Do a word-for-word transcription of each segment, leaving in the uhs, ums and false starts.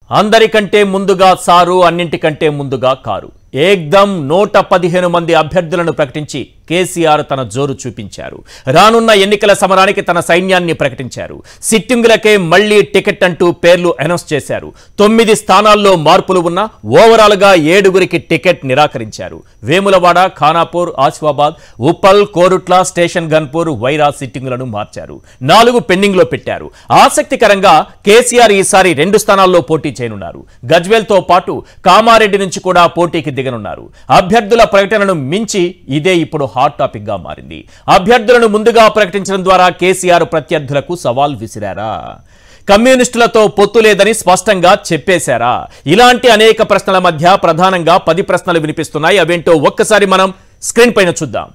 అందరికంటే ముందుగా సారు అన్నింటికంటే ముందుగా కారు ఏకదం నూట పదిహేను మంది అభ్యర్థులను ప్రకటించి కేసీఆర్ తన జోరు చూపించారు. రానున్న ఎన్నికల సమరానికి తన సైన్యాన్ని ప్రకటించారు. సిట్టింగులకే మళ్లీ టికెట్ అంటూ పేర్లు అనౌన్స్ చేశారు. తొమ్మిది స్థానాల్లో మార్పులు ఉన్న ఓవరాల్ గా ఏడుగురికి టికెట్ నిరాకరించారు. వేములవాడ, ఖానాపూర్, ఆసిఫాబాద్, ఉప్పల్, కోరుట్ల, స్టేషన్ గన్పూర్, వైరా సిట్టింగులను మార్చారు. నాలుగు పెండింగ్ లో పెట్టారు. ఆసక్తికరంగా కేసీఆర్ ఈసారి రెండు స్థానాల్లో పోటీ చేయనున్నారు. గజ్వేల్ తో పాటు కామారెడ్డి నుంచి కూడా పోటీకి దిగనున్నారు. అభ్యర్థుల ప్రకటనను మించి ఇదే ఇప్పుడు హాట్ టాపిక్ గా మారింది. అభ్యర్థులను ముందుగా ప్రకటించడం ద్వారా కేసీఆర్ ప్రత్యర్థులకు సవాల్ విసిరారా? కమ్యూనిస్టులతో పొత్తు లేదని స్పష్టంగా చెప్పేశారా? ఇలాంటి అనేక ప్రశ్నల మధ్య ప్రధానంగా పది ప్రశ్నలు వినిపిస్తున్నాయి. అవేంటో ఒక్కసారి మనం స్క్రీన్ పైన చూద్దాం.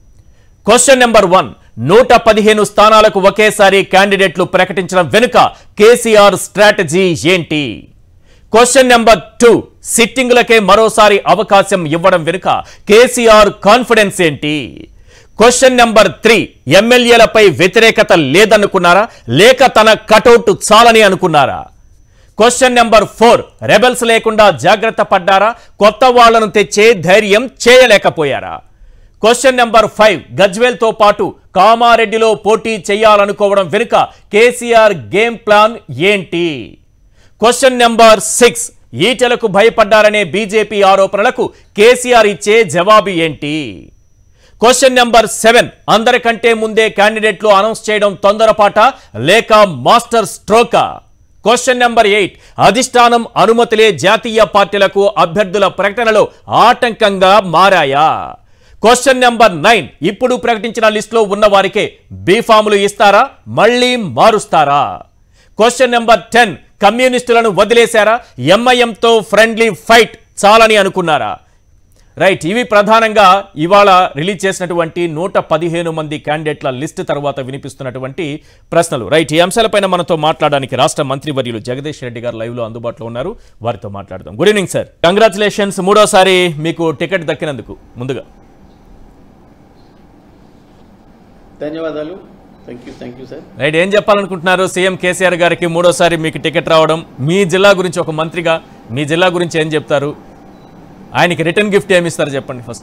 క్వశ్చన్ నెంబర్ వన్, నూట పదిహేను స్థానాలకు ఒకేసారి క్యాండిడేట్లు ప్రకటించడం వెనుక కేసీఆర్ స్ట్రాటజీ ఏంటి? క్వశ్చన్ నెంబర్ టూ, సిట్టింగులకే మరోసారి అవకాశం ఇవ్వడం వెనుక కేసీఆర్ కాన్ఫిడెన్స్ ఏంటి? క్వశ్చన్ నెంబర్ త్రీ, ఎమ్మెల్యేలపై వ్యతిరేకత లేదనుకున్నారా లేక తన కటౌట్ చాలని అనుకున్నారా? క్వశ్చన్ నెంబర్ ఫోర్, రెబెల్స్ లేకుండా జాగ్రత్త పడ్డారా? కొత్త వాళ్లను తెచ్చే ధైర్యం చేయలేకపోయారా? క్వశ్చన్ నెంబర్ ఫైవ్, గజ్వేల్ తో పాటు కామారెడ్డిలో పోటీ చేయాలనుకోవడం వెనుక కేసీఆర్ గేమ్ ప్లాన్ ఏంటి? క్వశ్చన్ నెంబర్ సిక్స్, ఈటెలకు భయపడ్డారనే బీజేపీ ఆరోపణలకు కేసీఆర్ ఇచ్చే జవాబు ఏంటి? క్వశ్చన్ నెంబర్ సెవెన్, అందరికంటే ముందే క్యాండిడేట్లు అనౌన్స్ చేయడం తొందరపాట లేక మాస్టర్ స్ట్రోకా? క్వశ్చన్ నెంబర్ ఎయిట్, అధిష్టానం అనుమతులే జాతీయ పార్టీలకు అభ్యర్థుల ప్రకటనలో ఆటంకంగా మారాయా? క్వశ్చన్ నెంబర్ నైన్, ఇప్పుడు ప్రకటించిన లిస్టులో ఉన్న వారికే బీఫాములు ఇస్తారా మళ్ళీ మారుస్తారా? క్వశ్చన్ నెంబర్ టెన్, కమ్యూనిస్టులను వదిలేశారా? ఎంఐఎంతో ఫ్రెండ్లీ ఫైట్ చాలని అనుకున్నారా? రైట్, ఇవి ప్రధానంగా ఇవాళ రిలీజ్ చేసినటువంటి నూట పదిహేను మంది క్యాండిడేట్ల లిస్టు తర్వాత వినిపిస్తున్నటువంటి ప్రశ్నలు. రైట్, ఈ అంశాలపైన మనతో మాట్లాడడానికి రాష్ట్ర మంత్రివర్యులు జగదీష్ రెడ్డి గారు లైవ్ లో అందుబాటులో ఉన్నారు. వారితో మాట్లాడదాం. గుడ్ ఈవినింగ్ సార్, కంగ్రాచులేషన్స్, మూడోసారి మీకు టికెట్ దక్కినందుకు ముందుగా. ధన్యవాదాలు. Thank you thank you sir. Right, ఏం చెప్పాలనుకుంటున్నారు? సీఎం కేసీఆర్ గారికి మూడోసారి మీకు టికెట్ రావడం, మీ జిల్లా గురించి ఒక మంత్రిగా మీ జిల్లా గురించి ఏం చెప్తారు? ఆయనకి రిటర్న్ గిఫ్ట్ ఏమి ఇస్తారు చెప్పండి ఫస్ట్.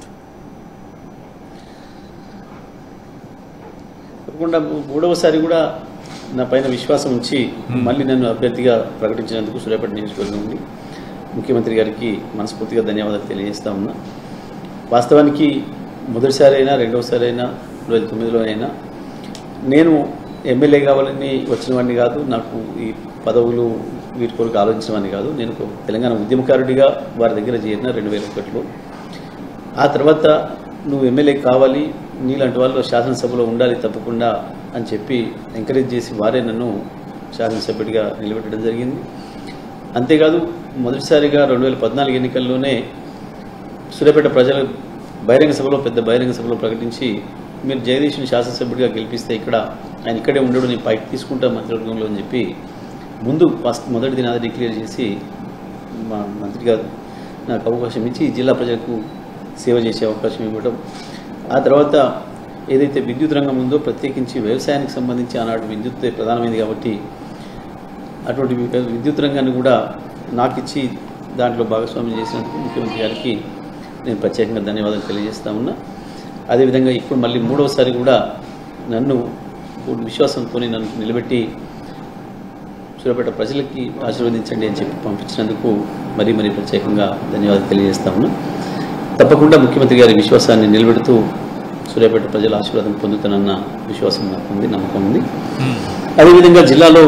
తప్పకుండా మూడవసారి కూడా నా పైన విశ్వాసం ఉంచి మళ్ళీ నన్ను అభ్యర్థిగా ప్రకటించినందుకు సూర్యాపేట నియోజకవర్గం నుండి ముఖ్యమంత్రి గారికి మనస్ఫూర్తిగా ధన్యవాదాలు తెలియజేస్తా ఉన్నా. వాస్తవానికి మొదటిసారి అయినా రెండవసారి అయినా రెండు వేల తొమ్మిదిలో అయినా నేను ఎమ్మెల్యే కావాలని వచ్చిన వాడిని కాదు, నాకు ఈ పదవులు వీటి కొరకు ఆలోచించిన వాడిని కాదు. నేను తెలంగాణ ఉద్యమకారుడిగా వారి దగ్గర చేరిన రెండు వేల ఒకటిలో. ఆ తర్వాత నువ్వు ఎమ్మెల్యే కావాలి, నీలాంటి వాళ్ళు శాసనసభలో ఉండాలి తప్పకుండా అని చెప్పి ఎంకరేజ్ చేసి వారే నన్ను శాసనసభ్యుడిగా నిలబెట్టడం జరిగింది. అంతేకాదు మొదటిసారిగా రెండు వేల పద్నాలుగు ఎన్నికల్లోనే సూర్యాపేట ప్రజల బహిరంగ సభలో పెద్ద బహిరంగ సభలో ప్రకటించి మీరు జగదీష్ని శాసనసభ్యుడిగా గెలిపిస్తే ఇక్కడ ఆయన ఇక్కడే ఉండడు, నేను పైకి తీసుకుంటా మంత్రివర్గంలో అని చెప్పి ముందు ఫస్ట్ మొదటి దినాది డిక్లేర్ చేసి మా మంత్రి గారు నాకు అవకాశం ఇచ్చి జిల్లా ప్రజలకు సేవ చేసే అవకాశం ఇవ్వడం. ఆ తర్వాత ఏదైతే విద్యుత్ రంగం ఉందో ప్రత్యేకించి వ్యవసాయానికి సంబంధించి ఆనాడు విద్యుత్ ప్రధానమైంది కాబట్టి అటువంటి విద్యుత్ రంగాన్ని కూడా నాకు ఇచ్చి దాంట్లో భాగస్వామ్యం చేసినందుకు ముఖ్యమంత్రి గారికి నేను ప్రత్యేకంగా ధన్యవాదాలు తెలియజేస్తా ఉన్నా. అదేవిధంగా ఇప్పుడు మళ్ళీ మూడవసారి కూడా నన్ను విశ్వాసంతో నన్ను నిలబెట్టి సూర్యాపేట ప్రజలకి ఆశీర్వదించండి అని చెప్పి పంపించినందుకు మరీ మరీ ప్రత్యేకంగా ధన్యవాదాలు తెలియజేస్తా ఉన్నా. తప్పకుండా ముఖ్యమంత్రి గారి విశ్వాసాన్ని నిలబెడుతూ సూర్యాపేట ప్రజల ఆశీర్వాదం పొందుతానన్న విశ్వాసం నాకు ఉంది, నమ్మకం ఉంది. అదేవిధంగా జిల్లాలో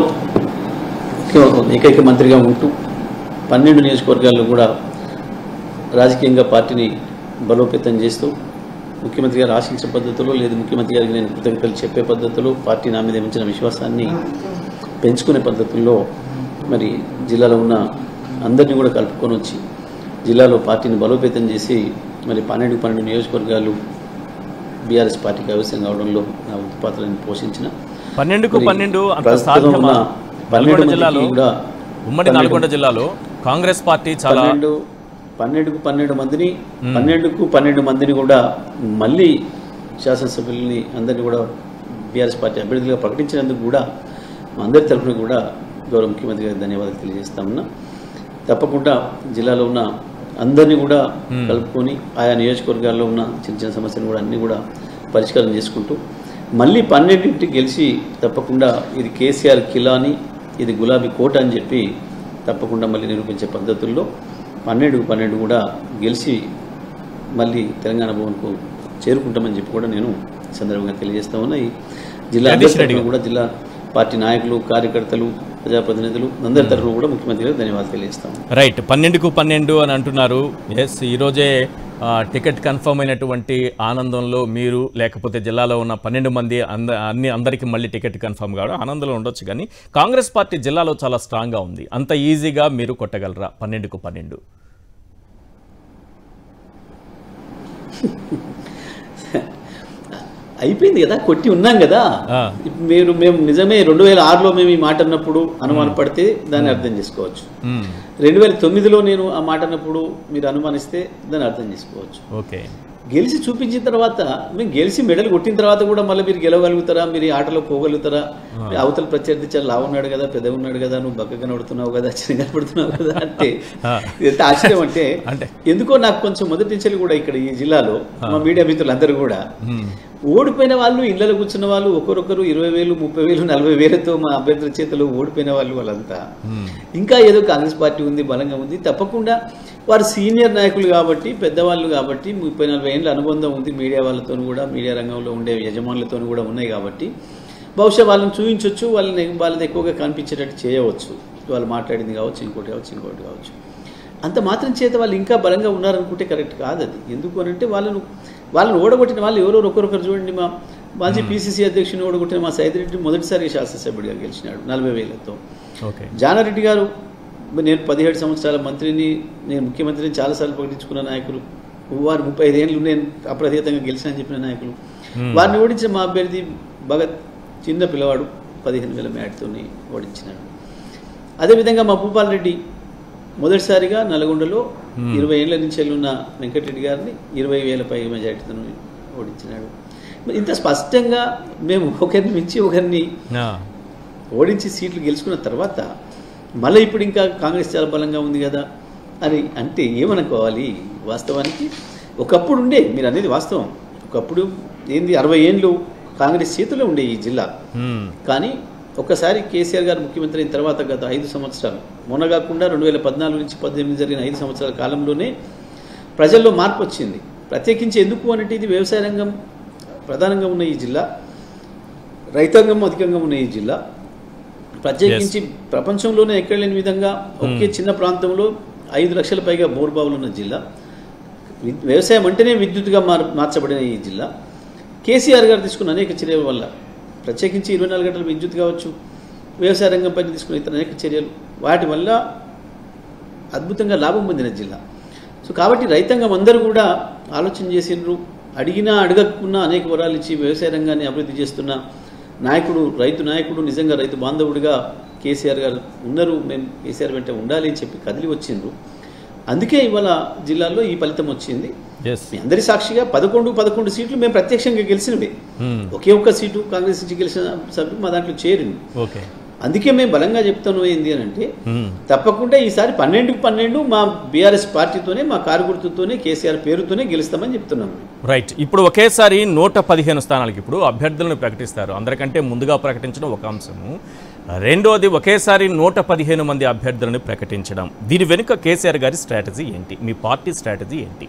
ఏకైక మంత్రిగా ఉంటూ పన్నెండు నియోజకవర్గాల్లో కూడా రాజకీయంగా పార్టీని బలోపేతం చేస్తూ ముఖ్యమంత్రి గారు ఆశించిన పద్ధతిలో లేదు ముఖ్యమంత్రి గారికి నేను కృతజ్ఞతలు చెప్పే పద్ధతిలో పార్టీ నా మీద ఉంచిన విశ్వాసాన్ని పెంచుకునే పద్ధతుల్లో మరి జిల్లాలో ఉన్న అందరినీ కూడా కలుపుకొని వచ్చి జిల్లాలో పార్టీని బలోపేతం చేసి మరి పన్నెండు పన్నెండు నియోజకవర్గాలు బీఆర్ఎస్ పార్టీకి అవసరం కావడంలో నా వంతు పాత్రను పోషించిన పన్నెండుకు పన్నెండు పన్నెండు జిల్లాలో కూడా ఉమ్మడి నల్గొండ జిల్లాలో కాంగ్రెస్ పార్టీ చాలా పన్నెండుకు పన్నెండు మందిని పన్నెండుకు పన్నెండు మందిని కూడా మళ్ళీ శాసనసభ్యుల్ని అందరినీ కూడా బీఆర్ఎస్ పార్టీ అభ్యర్థులుగా ప్రకటించినందుకు కూడా మా అందరి తరఫున కూడా గౌరవ ముఖ్యమంత్రి గారికి ధన్యవాదాలు తెలియజేస్తా ఉన్నా. తప్పకుండా జిల్లాలో ఉన్న అందరినీ కూడా కలుపుకొని ఆయా నియోజకవర్గాల్లో ఉన్న చిన్న చిన్న సమస్యలు కూడా అన్నీ కూడా పరిష్కారం చేసుకుంటూ మళ్ళీ పన్నెండింటికి గెలిచి తప్పకుండా ఇది కేసీఆర్ కిలాని ఇది గులాబీ కోట అని చెప్పి తప్పకుండా మళ్ళీ నిరూపించే పద్ధతుల్లో పన్నెండు పన్నెండు కూడా గెలిచి మళ్ళీ తెలంగాణ భవన్కు చేరుకుంటామని చెప్పి కూడా నేను సందర్భంగా తెలియజేస్తా ఉన్నా. ఈ జిల్లా అధ్యక్షుడు కూడా జిల్లా పార్టీ నాయకులు కార్యకర్తలు ప్రజాప్రతినిధులు అందరి తరఫున కూడా ముఖ్యమంత్రి గారు ధన్యవాదాలు తెలియజేస్తాం. రైట్, పన్నెండుకు పన్నెండు అని అంటున్నారు. ఎస్, ఈరోజే టికెట్ కన్ఫర్మ్ అయినటువంటి ఆనందంలో మీరు లేకపోతే జిల్లాలో ఉన్న పన్నెండు మంది అంద అన్ని అందరికీ మళ్ళీ టికెట్ కన్ఫర్మ్ కావడం ఆనందంలో ఉండొచ్చు, కానీ కాంగ్రెస్ పార్టీ జిల్లాలో చాలా స్ట్రాంగ్గా ఉంది. అంత ఈజీగా మీరు కొట్టగలరా పన్నెండుకు పన్నెండు? అయిపోయింది కదా, కొట్టి ఉన్నాం కదా. మీరు మేము నిజమే రెండు వేల ఆరులో మేము ఈ మాట అన్నప్పుడు అనుమాన పడితే దాన్ని అర్థం చేసుకోవచ్చు. రెండు వేల తొమ్మిదిలో నేను ఆ మాట అన్నప్పుడు మీరు అనుమానిస్తే దాన్ని అర్థం చేసుకోవచ్చు. ఓకే, గెలిచి చూపించిన తర్వాత మేము గెలిచి మెడల్ కొట్టిన తర్వాత కూడా మళ్ళీ మీరు గెలవగలుగుతారా, మీరు ఈ ఆటలో పోగలుగుతారా? అవతల ప్రత్యర్థి చాలా లావు ఉన్నాడు కదా, పెద్దగా ఉన్నాడు కదా, నువ్వు బక్క కనబడుతున్నావు కదా, చిన్న కనబడుతున్నావు కదా అంటే ఎంత ఆశ్చర్యం అంటే ఎందుకో నాకు కొంచెం మొదటి నుంచి కూడా ఇక్కడ ఈ జిల్లాలో మా మీడియా మిత్రులందరూ కూడా ఓడిపోయిన వాళ్ళు ఇళ్లలో కూర్చున్న వాళ్ళు ఒకరొకరు ఇరవై వేలు ముప్పై వేలు నలభై వేలతో మా అభ్యర్థుల చేతిలో ఓడిపోయిన వాళ్ళు వాళ్ళంతా ఇంకా ఏదో కాంగ్రెస్ పార్టీ ఉంది బలంగా ఉంది. తప్పకుండా వారు సీనియర్ నాయకులు కాబట్టి పెద్దవాళ్ళు కాబట్టి ముప్పై నలభై ఏళ్ళ అనుబంధం ఉంది మీడియా వాళ్ళతో కూడా, మీడియా రంగంలో ఉండే యజమానులతో కూడా ఉన్నాయి కాబట్టి బహుశా వాళ్ళని చూపించవచ్చు, వాళ్ళని వాళ్ళది ఎక్కువగా కనిపించేటట్టు చేయవచ్చు. వాళ్ళు మాట్లాడింది కావచ్చు, ఇంకోటి కావచ్చు, ఇంకోటి కావచ్చు. అంత మాత్రం చేత వాళ్ళు ఇంకా బలంగా ఉన్నారనుకుంటే కరెక్ట్ కాదు అది. ఎందుకు అని అంటే వాళ్ళను వాళ్ళని ఓడగొట్టిన వాళ్ళు ఎవరో ఒకరొకరు చూడండి. మా మాజీ పీసీసీ అధ్యక్షుని ఓడగొట్టిన మా సైదిరెడ్డి మొదటిసారి శాసనసభ్యుడిగా గెలిచినాడు నలభై వేలతో. జానారెడ్డి గారు, నేను పదిహేడు సంవత్సరాల మంత్రిని, నేను ముఖ్యమంత్రిని చాలాసార్లు ప్రకటించుకున్న నాయకులు, వారు ముప్పై ఐదేళ్ళు నేను అప్రతిహతంగా గెలిచానని చెప్పిన నాయకులు, వారిని ఓడించిన మా అభ్యర్థి భగత్ చిన్న పిల్లవాడు పదిహేను వేల మేటతో ఓడించినాడు. అదేవిధంగా మా భూపాల్ రెడ్డి మొదటిసారిగా నల్గొండలో ఇరవై ఏళ్ల నుంచి ఉన్న వెంకటరెడ్డి గారిని ఇరవై వేల పై మెజార్టీతో ఓడించినాడు. ఇంత స్పష్టంగా మేము ఒకరిని మించి ఒకరిని ఓడించి సీట్లు గెలుచుకున్న తర్వాత మళ్ళీ ఇప్పుడు ఇంకా కాంగ్రెస్ చాలా బలంగా ఉంది కదా అని అంటే ఏమనుకోవాలి? వాస్తవానికి ఒకప్పుడు ఉండే, మీరు అనేది వాస్తవం, ఒకప్పుడు ఏంది అరవై ఏళ్ళు కాంగ్రెస్ చేతిలో ఉండే ఈ జిల్లా. కానీ ఒక్కసారి కేసీఆర్ గారు ముఖ్యమంత్రి అయిన తర్వాత గత ఐదు సంవత్సరాలు మొన్న కాకుండా రెండు వేల పద్నాలుగు నుంచి పద్దెనిమిది జరిగిన ఐదు సంవత్సరాల కాలంలోనే ప్రజల్లో మార్పు వచ్చింది. ప్రత్యేకించి ఎందుకు అంటే ఇది వ్యవసాయ రంగం ప్రధానంగా ఉన్న ఈ జిల్లా, రైతాంగం అధికంగా ఉన్న ఈ జిల్లా, ప్రత్యేకించి ప్రపంచంలోనే ఎక్కడ లేని విధంగా ఒకే చిన్న ప్రాంతంలో ఐదు లక్షల పైగా బోర్బావులు ఉన్న జిల్లా, వ్యవసాయం అంటేనే విద్యుత్తుగా మార్ మార్చబడిన ఈ జిల్లా కేసీఆర్ గారు తీసుకున్న అనేక చర్యల వల్ల, ప్రత్యేకించి ఇరవై నాలుగు గంటల విద్యుత్ కావచ్చు, వ్యవసాయ రంగం పైన తీసుకున్న ఇతర అనేక చర్యలు, వాటి వల్ల అద్భుతంగా లాభం పొందిన జిల్లా. సో కాబట్టి రైతాంగం అందరూ కూడా ఆలోచన చేసినారు. అడిగినా అడగకున్నా అనేక వరాలు ఇచ్చి వ్యవసాయ రంగాన్ని అభివృద్ధి చేస్తున్న నాయకుడు, రైతు నాయకుడు, నిజంగా రైతు బాంధవుడిగా కేసీఆర్ గారు ఉన్నారు. మేము కేసీఆర్ వెంట ఉండాలి అని చెప్పి కదిలి వచ్చిండ్రు. అందుకే ఇవాళ జిల్లాలో ఈ ఫలితం వచ్చింది. మీ అందరి సాక్షిగా పదకొండు పదకొండు సీట్లు మేము ప్రత్యక్షంగా గెలిచినవి. ఒకే ఒక్క సీటు కాంగ్రెస్ నుంచి గెలిచిన సభ్యులు మా దాంట్లో చేరింది. అందుకే మేము బలంగా చెప్తాను ఏంది అని అంటే తప్పకుండా ఈసారి పన్నెండుకు పన్నెండు మా బీఆర్ఎస్ పార్టీతోనే, మా కారు గుర్తుతోనే, కేసీఆర్ పేరుతోనే గెలుస్తామని చెప్తున్నాము. రైట్, ఇప్పుడు ఒకేసారి నూట పదిహేను స్థానాలకు ఇప్పుడు అభ్యర్థులను ప్రకటిస్తారు. అందరికంటే ముందుగా ప్రకటించడం ఒక అంశము. రెండోది ఒకేసారి నూట పదిహేను మంది అభ్యర్థులను ప్రకటించడం. దీని వెనుక కేసీఆర్ గారి స్ట్రాటజీ ఏంటి? మీ పార్టీ స్ట్రాటజీ ఏంటి?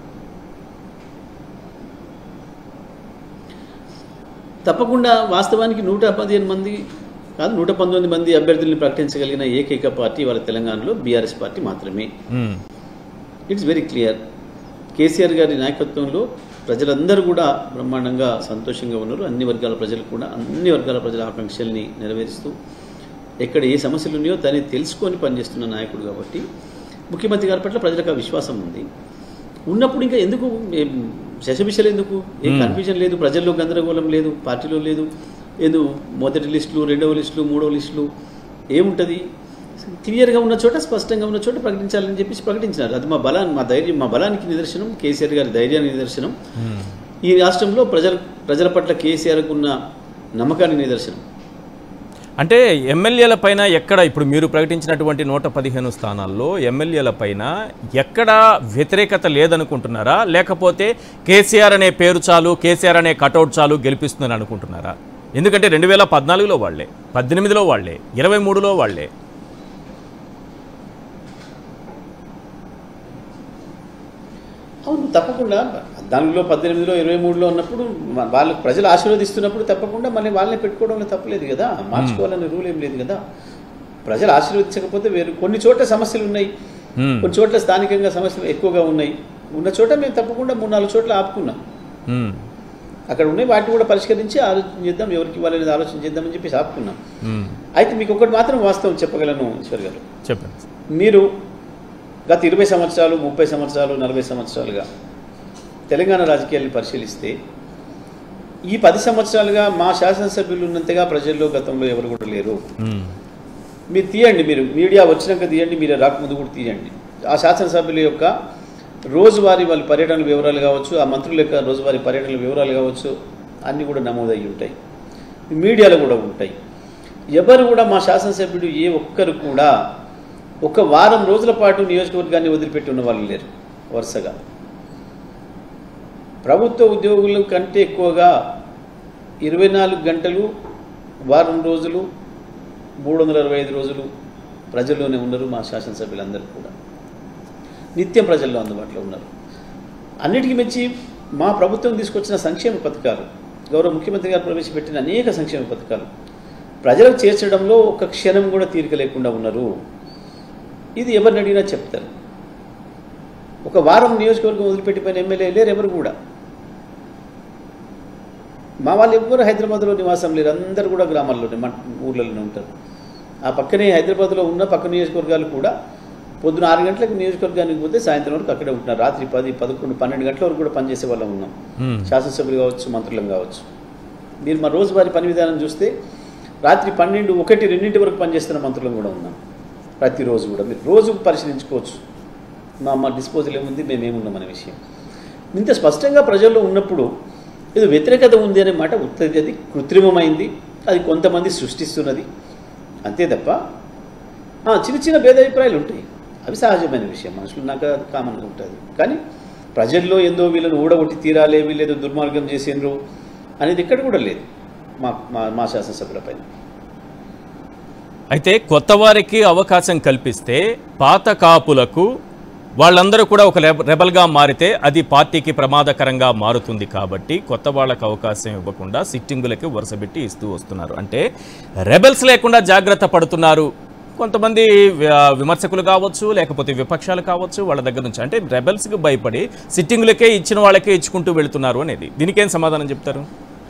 తప్పకుండా వాస్తవానికి నూట పదిహేను మంది కాదు, నూట పంతొమ్మిది మంది అభ్యర్థుల్ని ప్రకటించగలిగిన ఏకైక పార్టీ వాళ్ళ తెలంగాణలో బీఆర్ఎస్ పార్టీ మాత్రమే. It's very clear. కేసీఆర్ గారి నాయకత్వంలో ప్రజలందరూ కూడా బ్రహ్మాండంగా సంతోషంగా ఉన్నారు. అన్ని వర్గాల ప్రజలు కూడా అన్ని వర్గాల ప్రజల ఆకాంక్షల్ని నెరవేరుస్తూ ఎక్కడ ఏ సమస్యలు ఉన్నాయో దాన్ని తెలుసుకొని పనిచేస్తున్న నాయకుడు కాబట్టి ముఖ్యమంత్రి గారి పట్ల ప్రజలకు ఆ విశ్వాసం ఉంది. ఉన్నప్పుడు ఇంకా ఎందుకు శశబిషలు, ఎందుకు ఏ కన్ఫ్యూజన్ లేదు, ప్రజల్లో గందరగోళం లేదు, పార్టీలో లేదు. ఏదో మొదటి లిస్టులు, రెండవ లిస్టులు, మూడవ లిస్టులు ఏముంటుంది? క్లియర్గా ఉన్న చోట, స్పష్టంగా ఉన్న చోట ప్రకటించాలని చెప్పేసి ప్రకటించినారు. అది మా బలాన్ని, మా ధైర్యం, మా బలానికి నిదర్శనం, కేసీఆర్ గారి ధైర్యానికి నిదర్శనం, ఈ రాష్ట్రంలో ప్రజల ప్రజల పట్ల కేసీఆర్కు ఉన్న నమ్మకానికి నిదర్శనం. అంటే ఎమ్మెల్యేల పైన ఎక్కడ ఇప్పుడు మీరు ప్రకటించినటువంటి నూట పదిహేను స్థానాల్లో ఎమ్మెల్యేల పైన ఎక్కడ వ్యతిరేకత లేదనుకుంటున్నారా, లేకపోతే కేసీఆర్ అనే పేరు చాలు, కేసీఆర్ అనే కటౌట్ చాలు గెలిపిస్తుందని అనుకుంటున్నారా? ఎందుకంటే రెండు వేల పద్నాలుగులో వాళ్లే, పద్దెనిమిదిలో వాళ్లే, ఇరవై మూడులో వాళ్లే. అవును, తప్పకుండా పద్నాలుగులో పద్దెనిమిదిలో ఇరవై మూడులో ఉన్నప్పుడు వాళ్ళకి ప్రజలు ఆశీర్వదిస్తున్నప్పుడు తప్పకుండా మళ్ళీ వాళ్ళని పెట్టుకోవడంలో తప్పలేదు కదా, మార్చుకోవాలనే రూల్ ఏం లేదు కదా. ప్రజలు ఆశీర్వదించకపోతే వేరు కొన్ని చోట్ల సమస్యలు ఉన్నాయి, కొన్ని చోట్ల స్థానికంగా సమస్యలు ఎక్కువగా ఉన్నాయి. ఉన్న చోట మేము తప్పకుండా మూడు నాలుగు చోట్ల ఆపుకున్నాం. అక్కడ ఉన్నాయి వాటిని కూడా పరిష్కరించి ఆలోచన చేద్దాం, ఎవరికి వాళ్ళని ఆలోచన చేద్దామని చెప్పేసి ఆపుకున్నాం. అయితే మీకు ఒకటి మాత్రం వాస్తవం చెప్పగలను ఈశ్వర్ గారు, చెప్పండి. మీరు గత ఇరవై సంవత్సరాలు ముప్పై సంవత్సరాలు నలభై సంవత్సరాలుగా తెలంగాణ రాజకీయాన్ని పరిశీలిస్తే ఈ పది సంవత్సరాలుగా మా శాసనసభ్యులు ఉన్నంతగా ప్రజల్లో గతంలో ఎవరు కూడా లేరు. మీరు తీయండి, మీరు మీడియా వచ్చినాక తీయండి, మీరు రాకముందు కూడా తీయండి. ఆ శాసనసభ్యుల యొక్క రోజువారీ వాళ్ళ పర్యటనల వివరాలు కావచ్చు, ఆ మంత్రుల యొక్క రోజువారీ పర్యటనల వివరాలు కావచ్చు, అన్నీ కూడా నమోదయ్యి ఉంటాయి, మీడియాలో కూడా ఉంటాయి. ఎవరు కూడా మా శాసనసభ్యుడు ఏ ఒక్కరు కూడా ఒక వారం రోజుల పాటు నియోజకవర్గాన్ని వదిలిపెట్టి ఉన్న వాళ్ళు లేరు. వరుసగా ప్రభుత్వ ఉద్యోగుల కంటే ఎక్కువగా ఇరవై నాలుగు గంటలు వారం రోజులు మూడు వందల అరవై ఐదు రోజులు ప్రజల్లోనే ఉన్నారు. మా శాసనసభ్యులందరూ కూడా నిత్యం ప్రజల్లో అందుబాటులో ఉన్నారు. అన్నిటికీ మెచ్చి మా ప్రభుత్వం తీసుకొచ్చిన సంక్షేమ పథకాలు, గౌరవ ముఖ్యమంత్రి గారు ప్రవేశపెట్టిన అనేక సంక్షేమ పథకాలు ప్రజలకు చేర్చడంలో ఒక క్షణం కూడా తీరిక లేకుండా ఉన్నారు. ఇది ఎవరిని అడిగినా చెప్తారు. ఒక వారం నియోజకవర్గం వదిలిపెట్టిపోయిన ఎమ్మెల్యే లేరు ఎవరు కూడా. మా వాళ్ళు ఎవ్వరు హైదరాబాద్లో నివాసం లేరు, అందరూ కూడా గ్రామాల్లోనే మన ఊర్లలోనే ఉంటారు. ఆ పక్కనే హైదరాబాద్లో ఉన్న పక్క నియోజకవర్గాలు కూడా పొద్దున ఆరు గంటలకు నియోజకవర్గానికి పోతే సాయంత్రం వరకు అక్కడే ఉంటున్నారు. రాత్రి పది పదకొండు పన్నెండు గంటల వరకు కూడా పనిచేసే వాళ్ళం ఉన్నాం, శాసనసభ్యులు కావచ్చు, మంత్రులం కావచ్చు. మీరు మా రోజువారీ పని విధానం చూస్తే రాత్రి పన్నెండు ఒకటి రెండింటి వరకు పనిచేస్తున్న మంత్రులం కూడా ఉన్నాం. ప్రతిరోజు కూడా మీరు రోజు పరిశీలించుకోవచ్చు మా మా డిస్పోజల్ ఏముంది, మేమేమున్నాం అనే విషయం. ఇంత స్పష్టంగా ప్రజల్లో ఉన్నప్పుడు ఏదో వ్యతిరేకత ఉంది అనే మాట ఉత్తది, అది కృత్రిమమైంది, అది కొంతమంది సృష్టిస్తున్నది అంతే తప్ప చిన్న చిన్న భేదాభిప్రాయాలు ఉంటాయి, అవి సహజమైన విషయం, మనుషులు నాకు అది కామన్గా ఉంటుంది. కానీ ప్రజల్లో ఏందో వీళ్ళని ఊడగొట్టి తీరాలే, వీళ్ళేదో దుర్మార్గం చేసిండ్రు అనేది ఎక్కడ కూడా లేదు మా మా శాసనసభ్యుల పైన. అయితే కొత్త వారికి అవకాశం కల్పిస్తే పాత కాపులకు వాళ్ళందరూ కూడా ఒక రెబల్గా మారితే అది పార్టీకి ప్రమాదకరంగా మారుతుంది. కాబట్టి కొత్త వాళ్ళకు అవకాశం ఇవ్వకుండా సిట్టింగులకి వరుసబెట్టి ఇస్తూ వస్తున్నారు. అంటే రెబల్స్ లేకుండా జాగ్రత్త పడుతున్నారు కొంతమంది విమర్శకులు కావచ్చు, లేకపోతే విపక్షాలు కావచ్చు, వాళ్ళ దగ్గర నుంచి. అంటే రెబల్స్కి భయపడి సిట్టింగులకే ఇచ్చిన వాళ్ళకే ఇచ్చుకుంటూ వెళుతున్నారు అనేది, దీనికేం సమాధానం చెప్తారు?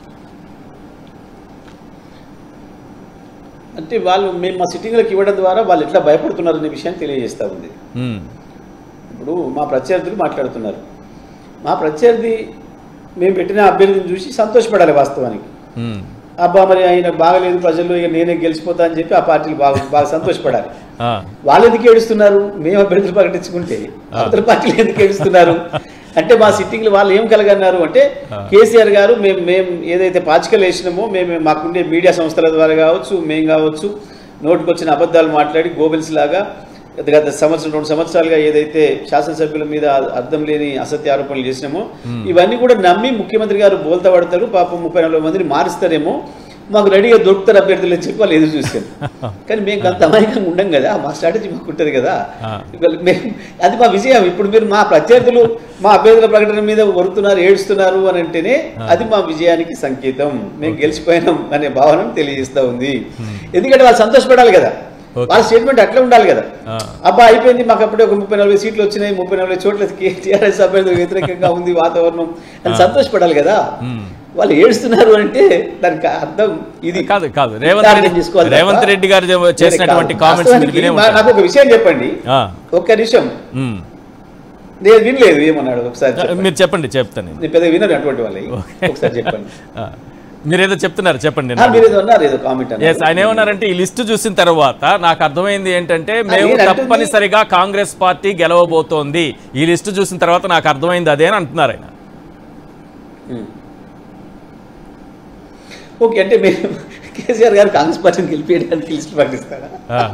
అంటే వాళ్ళు మేము మా సిట్టింగ్లకు ఇవ్వడం ద్వారా వాళ్ళు ఎట్లా భయపడుతున్నారు అనే విషయాన్ని తెలియజేస్తూ ఉంది. ఇప్పుడు మా ప్రత్యర్థులు మాట్లాడుతున్నారు, మా ప్రత్యర్థి మేము పెట్టిన అభ్యర్థిని చూసి సంతోషపడాలి. వాస్తవానికి అబ్బా మరి ఆయన బాగలేదు ప్రజల్లో, ఇక నేనే గెలిచిపోతా అని చెప్పి ఆ పార్టీలు బాగా బాగా సంతోషపడాలి. వాళ్ళు ఎందుకు ఏడుస్తున్నారు? మేము అభ్యర్థులు ప్రకటించుకుంటే అవతల పార్టీలు ఎందుకు ఏడుస్తున్నారు అంటే మా సిట్టింగ్లు వాళ్ళు ఏం కలగన్నారు అంటే కేసీఆర్ గారు మేము మేము ఏదైతే పాచికలు వేసినామో మేము మాకుండే మీడియా సంస్థల ద్వారా కావచ్చు, మేము కావచ్చు, నోటికి వచ్చిన అబద్ధాలు మాట్లాడి గోబెల్స్ లాగా గత సంవత్సరం రెండు సంవత్సరాలుగా ఏదైతే శాసనసభ్యుల మీద అర్థం లేని అసత్య ఆరోపణలు చేసినామో ఇవన్నీ కూడా నమ్మి ముఖ్యమంత్రి గారు బోల్తా పడతారు, పాపం ముప్పై నలభై మందిని మారుస్తారేమో, మాకు రెడీగా దొరుకుతారు అభ్యర్థులు అని చెప్పి వాళ్ళు ఎదురు చూశారు. కానీ మేము అంత అమాయకంగా ఉండం కదా, మా స్ట్రాటజీ మాకు ఉంటుంది కదా, మేము అది మా విజయం. ఇప్పుడు మీరు మా ప్రత్యర్థులు మా అభ్యర్థుల ప్రకటన మీద వరుతున్నారు, ఏడుస్తున్నారు అని అంటేనే అది మా విజయానికి సంకేతం, మేము గెలిచిపోయినాం అనే భావనను తెలియజేస్తూ ఉంది. ఎందుకంటే వాళ్ళు సంతోషపడాలి కదా, వాళ్ళ స్టేట్మెంట్ అట్లా ఉండాలి కదా. అబ్బా అయిపోయింది మాకు అప్పుడే ఒక ముప్పై నలభై సీట్లు వచ్చినాయి, ముప్పై నలభై చోట్ల టీఆర్ఎస్ అభ్యర్థులకు వ్యతిరేకంగా ఉంది వాతావరణం అని సంతోషపడాలి కదా. వాళ్ళు ఏడుస్తున్నారు అంటే దానికి అర్థం ఇది కాదు కాదు రేవంత్ రెడ్డి గారు చేసినటువంటి కామెంట్స్ నాకు ఒక విషయం చెప్పండి, ఒక్క నిమిషం. నేను వినలేదు ఏమన్నాడు, ఒకసారి మీరు చెప్పండి. చెప్తాను, నేను పెద్ద వినరు అటువంటి వాళ్ళు, ఒకసారి చెప్పండి. మీరేదో చెప్తున్నారు, చెప్పండి. ఆయన ఏమన్నారంటే ఈ లిస్టు చూసిన తర్వాత నాకు అర్థమైంది ఏంటంటే మేము తప్పనిసరిగా కాంగ్రెస్ పార్టీ గెలవబోతోంది, ఈ లిస్టు చూసిన తర్వాత నాకు అర్థమైంది అదే అని అంటున్నారు ఆయన. ఓకే, అంటే మేము కేసీఆర్ గారు కాంగ్రెస్ పార్టీని గెలిపేయడానికి లిస్ట్ ప్రకటిస్తాడా?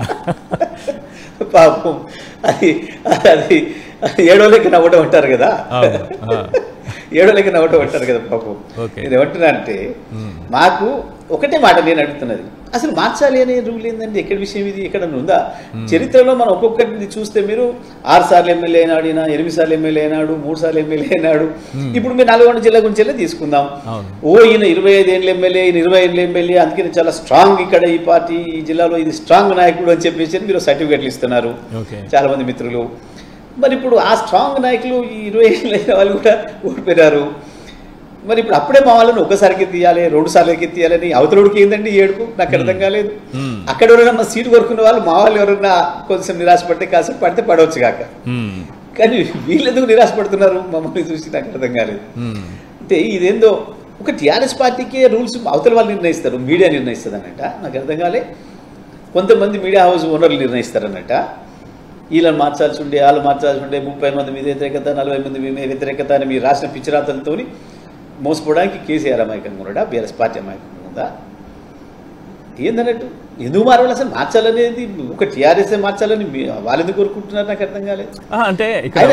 పాపం అది అది ఏడో లెక్క నవ్వటం అంటారు కదా, ఏడో లెక్క నవ్వటం అంటారు కదా పాపం. నేను ఏమంటున్నా అంటే మాకు ఒకటే మాట నేను అడుగుతున్నది, అసలు మార్చాలి అనే రూల్ ఏందండి? ఎక్కడి విషయం ఇది? ఎక్కడ ఉందా? చరిత్రలో మనం ఒక్కొక్కటిని చూస్తే మీరు ఆరు సార్లు ఎమ్మెల్యే అయినాడు, ఈయన ఎనిమిది సార్లు ఎమ్మెల్యే అయినాడు, మూడు సార్లు ఎమ్మెల్యే అయినాడు. ఇప్పుడు మీరు నల్గొండ జిల్లా గురించి తీసుకుందాం. ఓ ఈయన ఇరవై ఐదు ఏళ్ళ ఎమ్మెల్యే, ఈయన ఇరవై ఏళ్ళ ఎమ్మెల్యే, అందుకని చాలా స్ట్రాంగ్ ఇక్కడ ఈ పార్టీ ఈ జిల్లాలో ఇది స్ట్రాంగ్ నాయకుడు అని చెప్పేసి మీరు సర్టిఫికెట్లు ఇస్తున్నారు చాలా మంది మిత్రులు. మరి ఇప్పుడు ఆ స్ట్రాంగ్ నాయకులు ఈ ఇరవై ఏళ్ళ వాళ్ళు కూడా ఓడిపోయారు. మరి ఇప్పుడు అప్పుడే మా వాళ్ళని ఒకసారికి తీయాలి, రెండు సార్లకి తీయాలని అవతలుడికి ఏందండి ఏడుపు? నాకు అర్థం కాలేదు. అక్కడ ఎవరైనా సీటు కొరుకున్న వాళ్ళు మా వాళ్ళు ఎవరైనా కొంచెం నిరాశపడితే కాసేపు పడితే పడవచ్చు కాక, కానీ వీళ్ళు ఎందుకు నిరాశపడుతున్నారు మమ్మల్ని చూసి నాకు అర్థం కాలేదు. అంటే ఇదేందో ఒక టీఆర్ఎస్ పార్టీకే రూల్స్ అవతల వాళ్ళు నిర్ణయిస్తారు, మీడియా నిర్ణయిస్తుంది అన్నట్ట. నాకు అర్థం కాలే. కొంతమంది మీడియా హౌస్ ఓనర్లు నిర్ణయిస్తారన్నట్ట. వీళ్ళని మార్చాల్సి ఉండే, వాళ్ళు మార్చాల్సి ఉండే, ముప్పై మంది మీద వ్యతిరేకత, నలభై మంది మీద వ్యతిరేకత అని మీరు రాసిన పిచ్చిరాతలతో మోసపోవడానికి కేసీఆర్ అమాయకంగా ఉన్నాడా? బీఆర్ఎస్ పార్టీ అమాయకంగా ఉందా? ఏందన్నట్టు ఎందుకు మారాలి? అసలు మార్చాలనేది ఒక టీఆర్ఎస్ మార్చాలని వాళ్ళు ఎందుకు కోరుకుంటున్నారు నాకు అర్థం కాలేదు. అంటే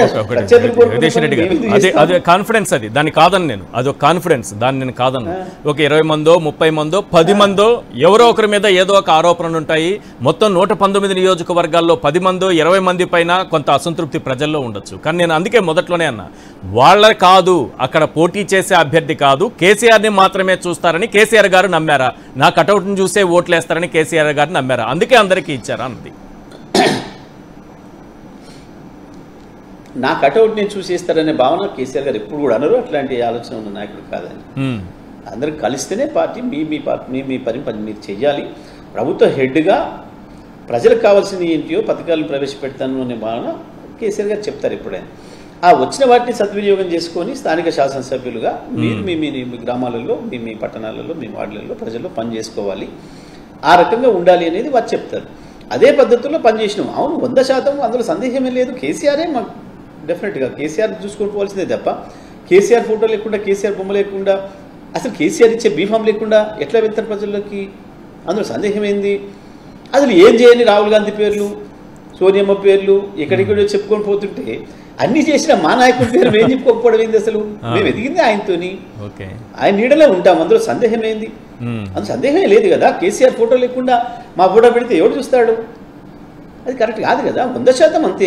అదే కాన్ఫిడెన్స్, అది దాన్ని కాదని నేను, అదొక కాన్ఫిడెన్స్, దాన్ని నేను కాదను. ఒక ఇరవై మందో ముప్పై మందో పది మందో ఎవరో ఒకరి మీద ఏదో ఒక ఆరోపణలు ఉంటాయి. మొత్తం నూట పంతొమ్మిది నియోజకవర్గాల్లో పది మందో ఇరవై మంది పైన కొంత అసంతృప్తి ప్రజల్లో ఉండొచ్చు. కానీ నేను అందుకే మొదట్లోనే అన్నా, వాళ్ళ కాదు అక్కడ పోటీ చేసే అభ్యర్థి కాదు, కేసీఆర్ని మాత్రమే చూస్తారని కేసీఆర్ గారు నమ్మారా? నా కటౌట్ని చూసే ఓట్లేస్తారని కేసీఆర్ గారు నమ్మారా? అందుకే అందరికీ ఇచ్చారా అన్నది. నా కటౌట్ నేను చూసేస్తారనే భావన కేసీఆర్ గారు ఎప్పుడు కూడా అనరు. అట్లాంటి ఆలోచన ఉన్న నాయకుడు కాదని. అందరూ కలిస్తేనే పార్టీ మీ మీ మీ మీ పని పని మీరు చెయ్యాలి. ప్రభుత్వ హెడ్గా ప్రజలకు కావాల్సింది ఏంటియో పథకాలను ప్రవేశపెడతాను అనే భావన కేసీఆర్ గారు చెప్తారు ఎప్పుడైనా. ఆ వచ్చిన వాటిని సద్వినియోగం చేసుకొని స్థానిక శాసనసభ్యులుగా మీరు మీ మీ గ్రామాలలో, మీ మీ పట్టణాలలో, మీ వార్డులలో ప్రజల్లో పని చేసుకోవాలి, ఆ రకంగా ఉండాలి అనేది వారు చెప్తారు. అదే పద్ధతుల్లో పనిచేసినాం. అవును, వంద శాతం అందులో సందేహమే లేదు. కేసీఆరే మాకు డెఫినెట్గా కేసీఆర్ చూసుకొని పోవాల్సిందే తప్ప కేసీఆర్ ఫోటో లేకుండా, కేసీఆర్ బొమ్మ లేకుండా, అసలు కేసీఆర్ ఇచ్చే బీఫామ్ లేకుండా ఎట్లా వెళ్తారు ప్రజల్లోకి? అందులో సందేహం ఏంది? అసలు ఏం చేయని రాహుల్ గాంధీ పేర్లు, సోనియమ్మ పేర్లు ఎక్కడికో చెప్పుకొని పోతుంటే అన్ని చేసిన మా నాయకుడి పేరు మేము చెప్పుకోకపోవడం ఏంది? అసలు మేము ఎదిగింది ఆయనతోని, ఆయన నీడలో ఉంటాం, అందులో సందేహం ఏంది? అందులో సందేహమే లేదు కదా. కేసీఆర్ ఫోటో లేకుండా మా ఫోటో పెడితే ఎవడు చూస్తాడు? అది కరెక్ట్ కాదు కదా. వంద శాతం అంతే.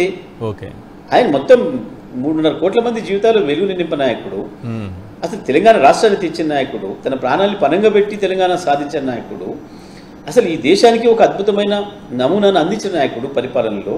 ఆయన మొత్తం మూడున్నర కోట్ల మంది జీవితాలు వెలుగుని నింప నాయకుడు, అసలు తెలంగాణ రాష్ట్రాన్ని తెచ్చిన నాయకుడు, తన ప్రాణాన్ని పనంగా పెట్టి తెలంగాణ సాధించిన నాయకుడు, అసలు ఈ దేశానికి ఒక అద్భుతమైన నమూనాను అందించిన నాయకుడు, పరిపాలనలో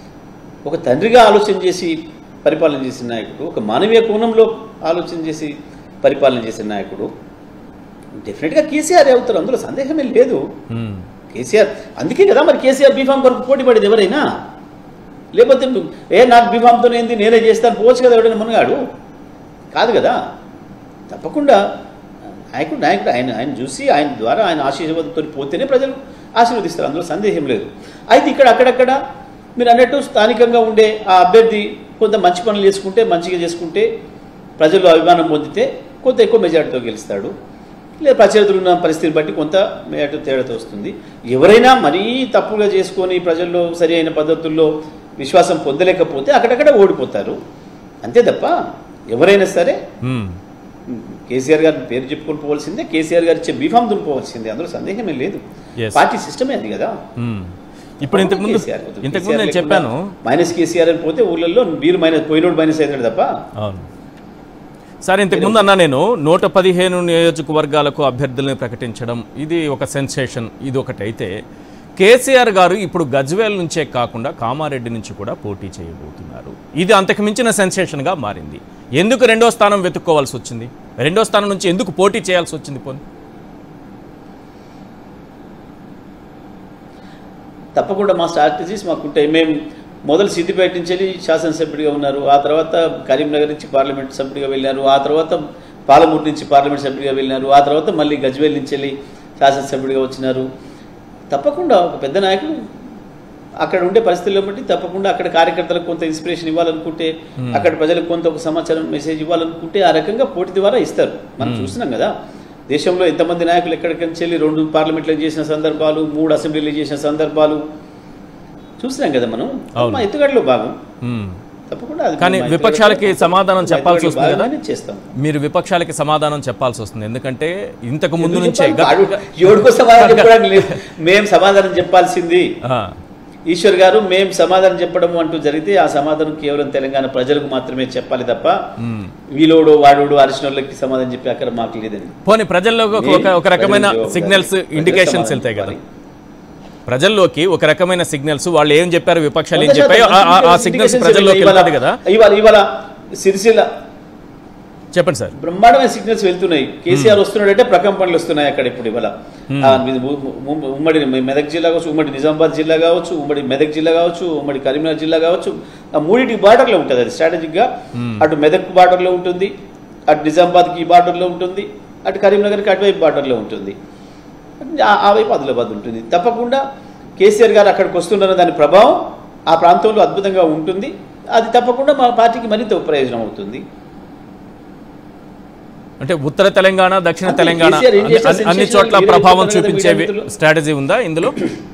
ఒక తండ్రిగా ఆలోచన చేసి పరిపాలన చేసిన నాయకుడు, ఒక మానవీయ కోణంలో ఆలోచన చేసి పరిపాలన చేసిన నాయకుడు డెఫినెట్గా కేసీఆర్ అవుతారు, అందులో సందేహమే లేదు. కేసీఆర్ అందుకే కదా మరి కేసీఆర్ బీఫామ్ కొరకు పోటీ పడేది ఎవరైనా. లేకపోతే ఏ నాకు బీఫామ్తో ఏంది నేనే చేస్తాను పోవచ్చు కదా ఎవడైనా మునగాడు? కాదు కదా. తప్పకుండా నాయకుడు నాయకుడు ఆయన ఆయన చూసి ఆయన ద్వారా ఆయన ఆశీర్వాదంతో పోతేనే ప్రజలు ఆశీర్వదిస్తారు, అందులో సందేహం లేదు. అయితే ఇక్కడ అక్కడక్కడ మీరు అన్నట్టు స్థానికంగా ఉండే ఆ అభ్యర్థి కొంత మంచి పనులు చేసుకుంటే, మంచిగా చేసుకుంటే, ప్రజలు అభిమానం పొందితే కొంత ఎక్కువ మెజార్టీతో గెలుస్తాడు. లేదా ప్రత్యర్థులు ఉన్న పరిస్థితిని బట్టి కొంత మెజార్టీ తేడాతో వస్తుంది. ఎవరైనా మరీ తప్పుగా చేసుకొని ప్రజల్లో సరి అయిన పద్ధతుల్లో విశ్వాసం పొందలేకపోతే అక్కడక్కడ ఓడిపోతారు, అంతే తప్ప ఎవరైనా సరే కేసీఆర్ గారి పేరు చెప్పుకొని పోవాల్సిందే, కేసీఆర్ గారు ఇచ్చే బీఫామ్ దులుపోవాల్సిందే, అందులో సందేహమే లేదు. పార్టీ సిస్టమే అది కదా. ఇప్పుడు ఇంతకుముందు ఇంతకుముందు నేను చెప్పాను మైనస్ కేసీఆర్ అని పోతే ఊళ్ళల్లో వీరు మైనస్ పోయినోడు మైనస్ అవుతాడు తప్ప. అవును సార్, ఇంతకుముందు అన్నా నేను నూట పదిహేను నియోజకవర్గాలకు అభ్యర్థులను ప్రకటించడం ఇది ఒక సెన్సేషన్, ఇది ఒకటి. అయితే కేసీఆర్ గారు ఇప్పుడు గజ్వేల్ నుంచే కాకుండా కామారెడ్డి నుంచి కూడా పోటీ చేయబోతున్నారు. ఇది అంతకు మించిన సెన్సేషన్గా మారింది. ఎందుకు రెండో స్థానం వెతుక్కోవాల్సి వచ్చింది? రెండో స్థానం నుంచి ఎందుకు పోటీ చేయాల్సి వచ్చింది? పోనీ తప్పకుండా మా స్ట్రాటజీస్ మాకుంటాయి. మేము మొదలు సిద్దిపేట నుంచి వెళ్ళి శాసనసభ్యుడిగా ఉన్నారు, ఆ తర్వాత కరీంనగర్ నుంచి పార్లమెంట్ సభ్యుడిగా వెళ్ళారు, ఆ తర్వాత పాలమూరు నుంచి పార్లమెంట్ సభ్యుడిగా వెళ్ళినారు, ఆ తర్వాత మళ్ళీ గజ్వేల్ నుంచి వెళ్ళి శాసనసభ్యుడిగా వచ్చినారు. తప్పకుండా ఒక పెద్ద నాయకుడు అక్కడ ఉండే పరిస్థితుల్లో బట్టి తప్పకుండా అక్కడ కార్యకర్తలకు కొంత ఇన్స్పిరేషన్ ఇవ్వాలనుకుంటే, అక్కడ ప్రజలకు కొంత ఒక సమాచారం మెసేజ్ ఇవ్వాలనుకుంటే ఆ రకంగా పోటీ ద్వారా ఇస్తారు. మనం చూస్తున్నాం కదా. దేశంలో ఎంతమంది నాయకులు ఎక్కడికి వెళ్ళి రెండు పార్లమెంట్లో చేసిన సందర్భాలు, మూడు అసెంబ్లీలు చేసిన సందర్భాలు చూసినాం కదా మనం. మా ఎత్తుగడలో భాగం తప్పకుండా. కానీ విపక్షాలకి సమాధానం చెప్పాల్సి వస్తుంది కదా, చేస్తాం. మీరు విపక్షాలకి సమాధానం చెప్పాల్సి వస్తుంది. ఎందుకంటే ఇంతకు ముందు నుంచే ఎవరికో సమాధానం చెప్పడానికి లేదు, మేము సమాధానం చెప్పాల్సింది. ఈశ్వర్ గారు మేము సమాధానం చెప్పడం అంటూ జరిగితే ఆ సమాధానం కేవలం తెలంగాణ ప్రజలకు మాత్రమే చెప్పాలి తప్ప వీలోడు వాడోడు అరిచినోళ్ళకి సమాధానం చెప్పి అక్కడ మాకు లేదండి. పోనీ ప్రజల్లోకి ఒక రకమైన సిగ్నల్స్, ఇండికేషన్స్ వెళ్తాయి కదా, ప్రజల్లోకి ఒక రకమైన సిగ్నల్స్, వాళ్ళు ఏం చెప్పారు, విపక్షాలు ఏం చెప్పాయో ఆ సిగ్నల్స్ ప్రజల్లోకి వెళ్తాయి కదా. ఇవాళ ఇవాళ సిరిసిల్ల చెప్పండి సార్, బ్రహ్మాండమైన సిగ్నల్స్ వెళ్తున్నాయి. కేసీఆర్ వస్తున్నాడంటే ప్రకంపనలు వస్తున్నాయి అక్కడ. ఇప్పుడు ఇవాళ ఉమ్మడి మెదక్ జిల్లా కావచ్చు, ఉమ్మడి నిజామాబాద్ జిల్లా కావచ్చు, ఉమ్మడి మెదక్ జిల్లా కావచ్చు, ఉమ్మడి కరీంనగర్ జిల్లా కావచ్చు, ఆ మూడింటి బార్డర్లో ఉంటుంది అది స్ట్రాటజిక్గా. అటు మెదక్ బార్డర్లో ఉంటుంది, అటు నిజామాబాద్కి ఈ బార్డర్లో ఉంటుంది, అటు కరీంనగర్కి అటువైపు బార్డర్లో ఉంటుంది, ఆ వైపు ఆదిలాబాద్ ఉంటుంది. తప్పకుండా కేసీఆర్ గారు అక్కడికి వస్తున్న దాని ప్రభావం ఆ ప్రాంతంలో అద్భుతంగా ఉంటుంది. అది తప్పకుండా మా పార్టీకి మరింత ప్రయోజనం అవుతుంది. అంటే ఉత్తర తెలంగాణ, దక్షిణ తెలంగాణ అన్ని చోట్ల ప్రభావం చూపించే స్ట్రాటజీ ఉందా ఇందులో?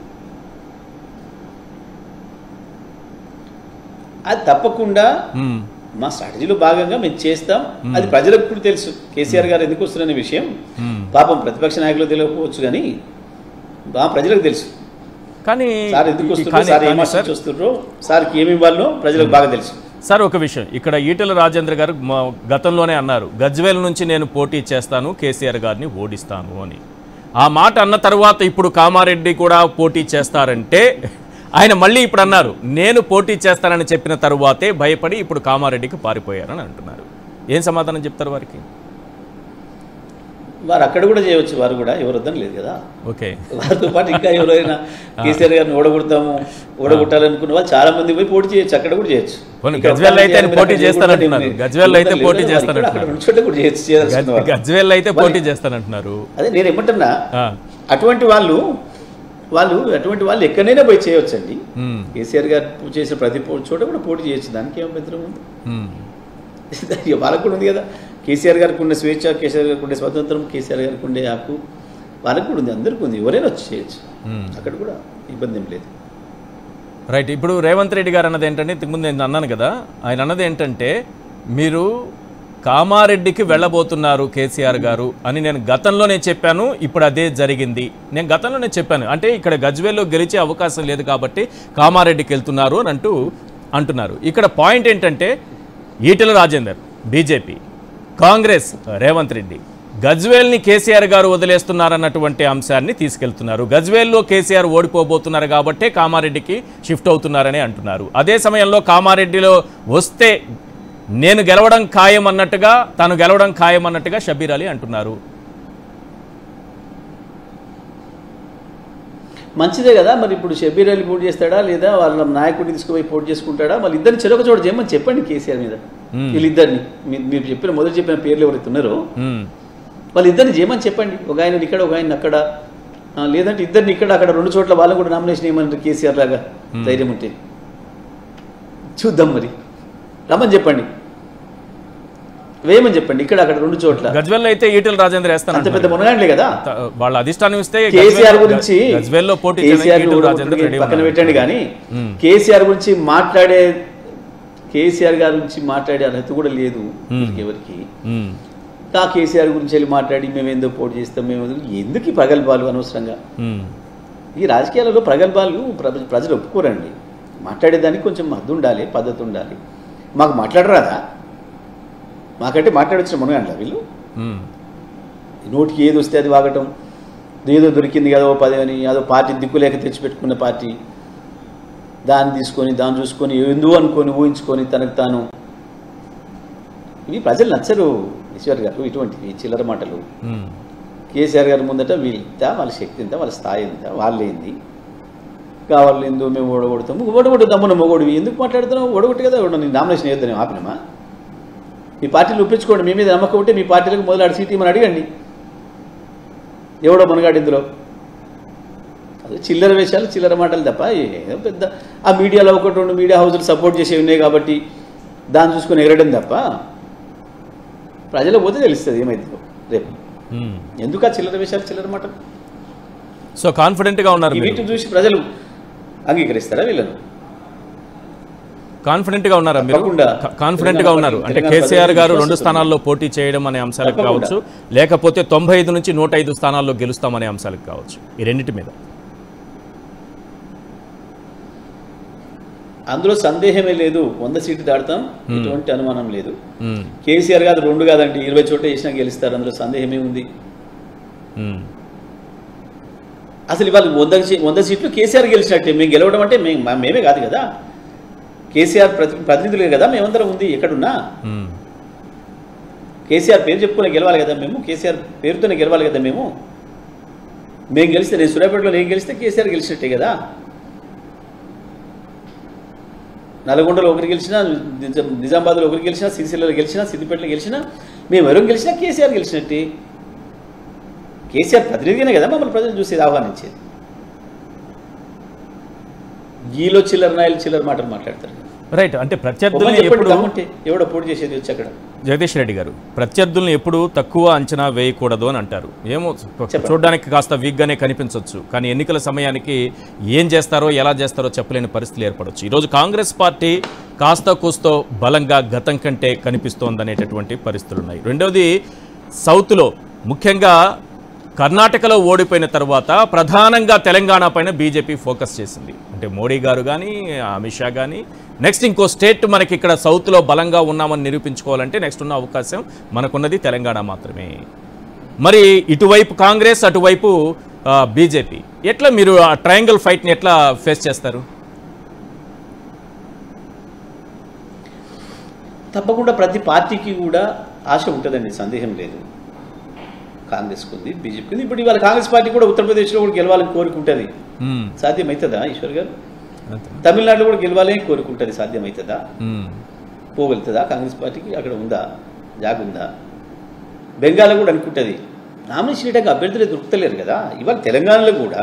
అది తప్పకుండా మా స్ట్రాటజీలో భాగంగా మేము చేస్తాం. అది ప్రజలకు కూడా తెలుసు కేసీఆర్ గారు ఎందుకు వస్తున్నారనే విషయం. పాపం ప్రతిపక్ష నాయకులకు తెలియకపోవచ్చు కానీ మా ప్రజలకు తెలుసు. కానీ సార్ ఎందుకు వస్తున్నారు, సార్ ఏం వస్తున్నారో, సార్కి ఏమి ఇవ్వాలో ప్రజలకు బాగా తెలుసు. సార్ ఒక విషయం, ఇక్కడ ఈటెల రాజేంద్ర గారు గతంలోనే అన్నారు, గజ్వేల్ నుంచి నేను పోటీ చేస్తాను, కేసీఆర్ గారిని ఓడిస్తాను అని. ఆ మాట అన్న తర్వాత ఇప్పుడు కామారెడ్డి కూడా పోటీ చేస్తారంటే ఆయన మళ్ళీ ఇప్పుడు అన్నారు, నేను పోటీ చేస్తానని చెప్పిన తరువాతే భయపడి ఇప్పుడు కామారెడ్డికి పారిపోయారని అంటున్నారు. ఏం సమాధానం చెప్తారు వారికి? వారు అక్కడ కూడా చేయవచ్చు, వారు కూడా ఎవరు వద్దని లేదు కదా. ఓకే, వారితో పాటు ఇంకా ఎవరైనా కేసీఆర్ గారిని ఓడగొడతాము, ఓడగొట్టాలనుకున్న వాళ్ళు చాలా మంది పోయి పోటీ చేయొచ్చు, అక్కడ కూడా చేయొచ్చు. గజ్వేల్ అయితే పోటీ చేస్తానంటున్నారు, గజ్వేల్ అయితే పోటీ చేస్తానంటున్నారు, గజ్వేల్ అయితే పోటీ చేస్తానంటున్నారు. అదే నేను ఏమంటున్నా, అటువంటి వాళ్ళు వాళ్ళు అటువంటి వాళ్ళు ఎక్కడైనా పోయి చేయొచ్చు అండి. కేసీఆర్ గారు చేసిన ప్రతి చోట కూడా పోటీ చేయొచ్చు, దానికి ఏం అభ్యంతరం ఉంది? వాళ్ళకు కూడా ఉంది కదా. కేసీఆర్ గారికి ఉండే స్వేచ్ఛ, కేసీఆర్ గారికి ఉండే స్వాతంత్రం, కేసీఆర్ గారికి ఉండే హక్కు వాళ్ళకు కూడా ఉంది, అందరికీ ఉంది. ఎవరైనా వచ్చి చేయొచ్చు, అక్కడ కూడా ఇబ్బంది ఏం లేదు. రైట్. ఇప్పుడు రేవంత్ రెడ్డి గారు అన్నది ఏంటంటే, ఇంతకుముందు నేను అన్నాను కదా, ఆయన అన్నది ఏంటంటే మీరు కామారెడ్డికి వెళ్ళబోతున్నారు కేసీఆర్ గారు అని నేను గతంలోనే చెప్పాను, ఇప్పుడు అదే జరిగింది. నేను గతంలోనే చెప్పాను, అంటే ఇక్కడ గజ్వేల్లో గెలిచే అవకాశం లేదు కాబట్టి కామారెడ్డికి వెళ్తున్నారు అని అంటూ అంటున్నారు. ఇక్కడ పాయింట్ ఏంటంటే ఈటెల రాజేందర్ బీజేపీ, కాంగ్రెస్ రేవంత్ రెడ్డి గజ్వేల్ని కేసీఆర్ గారు వదిలేస్తున్నారన్నటువంటి అంశాన్ని తీసుకెళ్తున్నారు. గజ్వేల్లో కేసీఆర్ ఓడిపోబోతున్నారు కాబట్టే కామారెడ్డికి షిఫ్ట్ అవుతున్నారని అంటున్నారు. అదే సమయంలో కామారెడ్డిలో వస్తే నేను గెలవడం ఖాయం అన్నట్టుగా, తాను గెలవడం ఖాయం అన్నట్టుగా షబీర్ అలీ అంటున్నారు. మంచిదే కదా. మరి ఇప్పుడు షబీర్ అలీ పోటీ చేస్తాడా లేదా వాళ్ళ నాయకుడిని తీసుకుపోయి పోటీ చేసుకుంటాడా? మళ్ళీ ఇద్దరిని చెరొక చోట చేయమని చెప్పండి కేసీఆర్ మీద. వీళ్ళిద్దరిని మీరు చెప్పిన మొదటి చెప్పిన పేర్లు ఎవరైతే ఉన్నారో వాళ్ళిద్దరిని చేయమని చెప్పండి. ఒక ఆయన ఇక్కడ, ఒక ఆయన అక్కడ, లేదంటే ఇద్దరిని ఇక్కడ అక్కడ రెండు చోట్ల వాళ్ళని కూడా నామినేషన్ ఏమన్నారు కేసీఆర్ లాగా ధైర్యం ఉంటే చూద్దాం. మరి రమ్మని చెప్పండి, వేయమని చెప్పండి, ఇక్కడ అక్కడ రెండు చోట్ల. గజ్వేల్ అయితే ఈటెల రాజేందర్ వేస్తాను, అంత పెద్ద మునగాండ్లే కదా వాళ్ళ అధిష్టానం ఇస్తే. కేసీఆర్ గురించి గజ్వేల్లో పోటీ పక్కన పెట్టండి కానీ కేసీఆర్ గురించి మాట్లాడే కేసీఆర్ గారి గురించి మాట్లాడే అర్హత కూడా లేదు ఎవరికి. కా కేసీఆర్ గురించి వెళ్ళి మాట్లాడి మేము ఏందో పోటీ చేస్తాం, మేము ఎందుకు ఈ ప్రగల్భాలు అనవసరంగా. ఈ రాజకీయాలలో ప్రగల్భాలు ప్రజలు ఒప్పుకోరండి. మాట్లాడేదానికి కొంచెం హద్దు ఉండాలి, పద్ధతి ఉండాలి. మాకు మాట్లాడరాదా? మాకంటే మాట్లాడొచ్చిన మునగండ్ల వీళ్ళు. నోటికి ఏది వస్తే అది వాగటం, ఏదో దొరికింది కదా ఓ పది అని, అదో పార్టీ దిక్కులేక తెచ్చిపెట్టుకున్న పార్టీ, దాన్ని తీసుకొని దాన్ని చూసుకొని ఎందుకు అనుకొని ఊహించుకొని తనకు తాను. ఇవి ప్రజలు నచ్చరు ఈశ్వర్ గారు, ఇటువంటివి చిల్లర మాటలు. కేసీఆర్ గారి ముందట వీళ్ళ వాళ్ళ శక్తి ఎంత, వాళ్ళ స్థాయి ఎంత, వాళ్ళేంది కావాలి, ఏందో మేము ఓడగొడతాము, ఓడగొట్టు దమ్మున మొగోడివి ఎందుకు మాట్లాడుతున్నావు? ఓడగొట్టు కదా ఓడ, నేను నామినేషన్ వేద్దాం ఆపినమా? మీ పార్టీలు ఒప్పించుకోండి, మీ మీద నమ్మకం ఉంటే మీ పార్టీలకు మొదలాడి సీట్ ఇవ్వమని అడగండి. ఎవడో మునగాడు ఇందులో. అదే చిల్లర వేషాలు, చిల్లర మాటలు తప్ప ఏదో పెద్ద ఆ మీడియాలో ఒకటి రెండు మీడియా హౌజులు సపోర్ట్ చేసేవి ఉన్నాయి కాబట్టి దాన్ని చూసుకొని ఎగరడం తప్ప ప్రజలకు పోతే తెలుస్తుంది ఏమైందో రేపు. ఎందుకు ఆ చిల్లర విషయాలు చిల్లర మాట? సో కాన్ఫిడెంట్గా ఉన్నారు, వీటిని చూసి ప్రజలు అంగీకరిస్తారా వీళ్ళను? కాన్ఫిడెంట్గా ఉన్నారా మీరు? కాన్ఫిడెంట్గా ఉన్నారు అంటే కేసీఆర్ గారు రెండు స్థానాల్లో పోటీ చేయడం అనే అంశాలకు కావచ్చు, లేకపోతే తొంభై ఐదు నుంచి నూట ఐదు స్థానాల్లో గెలుస్తామనే అంశాలకు కావచ్చు, ఈ రెండింటి మీద అందులో సందేహమే లేదు. వంద సీట్లు దాడతాం, ఎటువంటి అనుమానం లేదు. కేసీఆర్ గారు రెండు కాదండి ఇరవై చోట్ల వేసినా గెలుస్తారు, అందులో సందేహమే ఉంది. అసలు ఇవాళ వంద వంద సీట్లు కేసీఆర్ గెలిచినట్టే. మేము గెలవడం అంటే మేము మేమే కాదు కదా, కేసీఆర్ ప్రతి ప్రతినిధులే కదా మేమందరం ఉంది. ఎక్కడున్నా కేసీఆర్ పేరు చెప్పుకునే గెలవాలి కదా మేము, కేసీఆర్ పేరుతోనే గెలవాలి కదా మేము. మేము గెలిస్తే, నేను సూర్యాపేటలో నేను గెలిస్తే కేసీఆర్ గెలిచినట్టే కదా. నల్గొండలో ఒకరు గెలిచినా, నిజామాబాద్లో ఒకరు గెలిచినా, సిరిసిల్లలో గెలిచినా, సిద్దిపేటలో గెలిచినా, మేము ఎవరు గెలిచినా కేసీఆర్ గెలిచినట్టే. కేసీఆర్ ప్రతినిధిగానే కదా మమ్మల్ని ప్రజలు చూసేది, ఆహ్వానించేది. గీలో చిల్లర నాయలు చిల్లర మాటలు మాట్లాడతారు. రైట్. అంటే ప్రత్యర్థుల్ని ఎప్పుడు ఎవడో పోటీ చేసేది వచ్చి అక్కడ జగదీష్ రెడ్డి గారు ప్రత్యర్థుల్ని ఎప్పుడు తక్కువ అంచనా వేయకూడదు అని అంటారు. ఏమో చూడడానికి కాస్త వీక్గానే కనిపించవచ్చు, కానీ ఎన్నికల సమయానికి ఏం చేస్తారో ఎలా చేస్తారో చెప్పలేని పరిస్థితులు ఏర్పడవచ్చు. ఈరోజు కాంగ్రెస్ పార్టీ కాస్త కూస్తో బలంగా గతం కంటే కనిపిస్తోందనేటటువంటి పరిస్థితులు ఉన్నాయి. రెండవది సౌత్లో ముఖ్యంగా కర్ణాటకలో ఓడిపోయిన తర్వాత ప్రధానంగా తెలంగాణ పైన బీజేపీ ఫోకస్ చేసింది. అంటే మోడీ గారు కానీ అమిత్ షా కానీ నెక్స్ట్ ఇంకో స్టేట్ మనకి ఇక్కడ సౌత్లో బలంగా ఉన్నామని నిరూపించుకోవాలంటే నెక్స్ట్ ఉన్న అవకాశం మనకున్నది తెలంగాణ మాత్రమే. మరి ఇటువైపు కాంగ్రెస్, అటువైపు బీజేపీ, ఎట్లా మీరు ఆ ట్రయాంగిల్ ఫైట్ని ఎట్లా ఫేస్ చేస్తారు? తప్పకుండా ప్రతి పార్టీకి కూడా ఆశ ఉంటుందండి, సందేహం లేదు. కాంగ్రెస్కి ఉంది, బీజేపీకి ఉంది. ఇప్పుడు ఇవాళ కాంగ్రెస్ పార్టీ కూడా ఉత్తరప్రదేశ్లో కూడా గెలవాలని కోరుకుంటుంది. సాధ్యమవుతుందా ఈశ్వర్ గారు? తమిళనాడులో కూడా గెలవాలని కోరుకుంటుంది. సాధ్యమవుతుందా? పోగలుగుతుందా కాంగ్రెస్ పార్టీకి? అక్కడ ఉందా జాగుందా? బెంగాల్లో కూడా అనుకుంటుంది. నామినేషన్ వేయడానికి అభ్యర్థులే దొరుకుతలేరు కదా. ఇవాళ తెలంగాణలో కూడా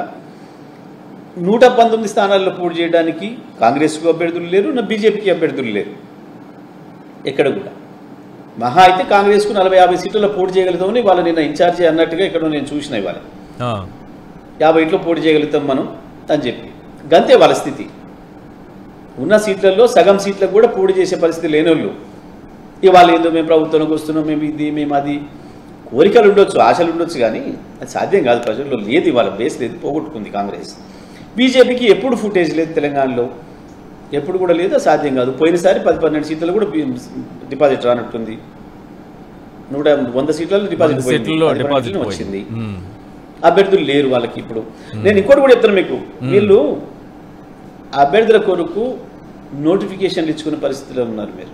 నూట పంతొమ్మిది స్థానాల్లో పోటీ చేయడానికి కాంగ్రెస్కు అభ్యర్థులు లేరు, నా బీజేపీకి అభ్యర్థులు లేరు. ఎక్కడ కూడా మహా అయితే కాంగ్రెస్కు నలభై యాభై సీట్లలో పోటీ చేయగలుగుతామని వాళ్ళు నిన్న ఇన్ఛార్జి అన్నట్టుగా ఇక్కడ నేను చూసిన. ఇవాళ యాభై ఇంట్లో పోటీ చేయగలుగుతాం మనం అని చెప్పి, గంతే వాళ్ళ స్థితి. ఉన్న సీట్లలో సగం సీట్లకు కూడా పోటీ చేసే పరిస్థితి లేని వాళ్ళు ఇవాళ ఏందో మేము ప్రభుత్వంలోకి వస్తున్నాం, మేము ఇది మేము అది, కోరికలు ఉండొచ్చు, ఆశలు ఉండొచ్చు, కానీ అది సాధ్యం కాదు. ప్రజల్లో లేదు, ఇవాళ బేస్ లేదు, పోగొట్టుకుంది కాంగ్రెస్. బీజేపీకి ఎప్పుడు ఫుటేజ్ లేదు తెలంగాణలో, ఎప్పుడు కూడా లేదు, సాధ్యం కాదు. పోయినసారి పది పన్నెండు సీట్లలో కూడా డిపాజిట్ రానట్టుంది. నూట వంద సీట్లలో డిపాజిట్ వచ్చింది. అభ్యర్థులు లేరు వాళ్ళకి. ఇప్పుడు నేను ఇంకోటి కూడా చెప్తాను మీకు, వీళ్ళు అభ్యర్థుల కొరకు నోటిఫికేషన్లు ఇచ్చుకునే పరిస్థితిలో ఉన్నారు. మీరు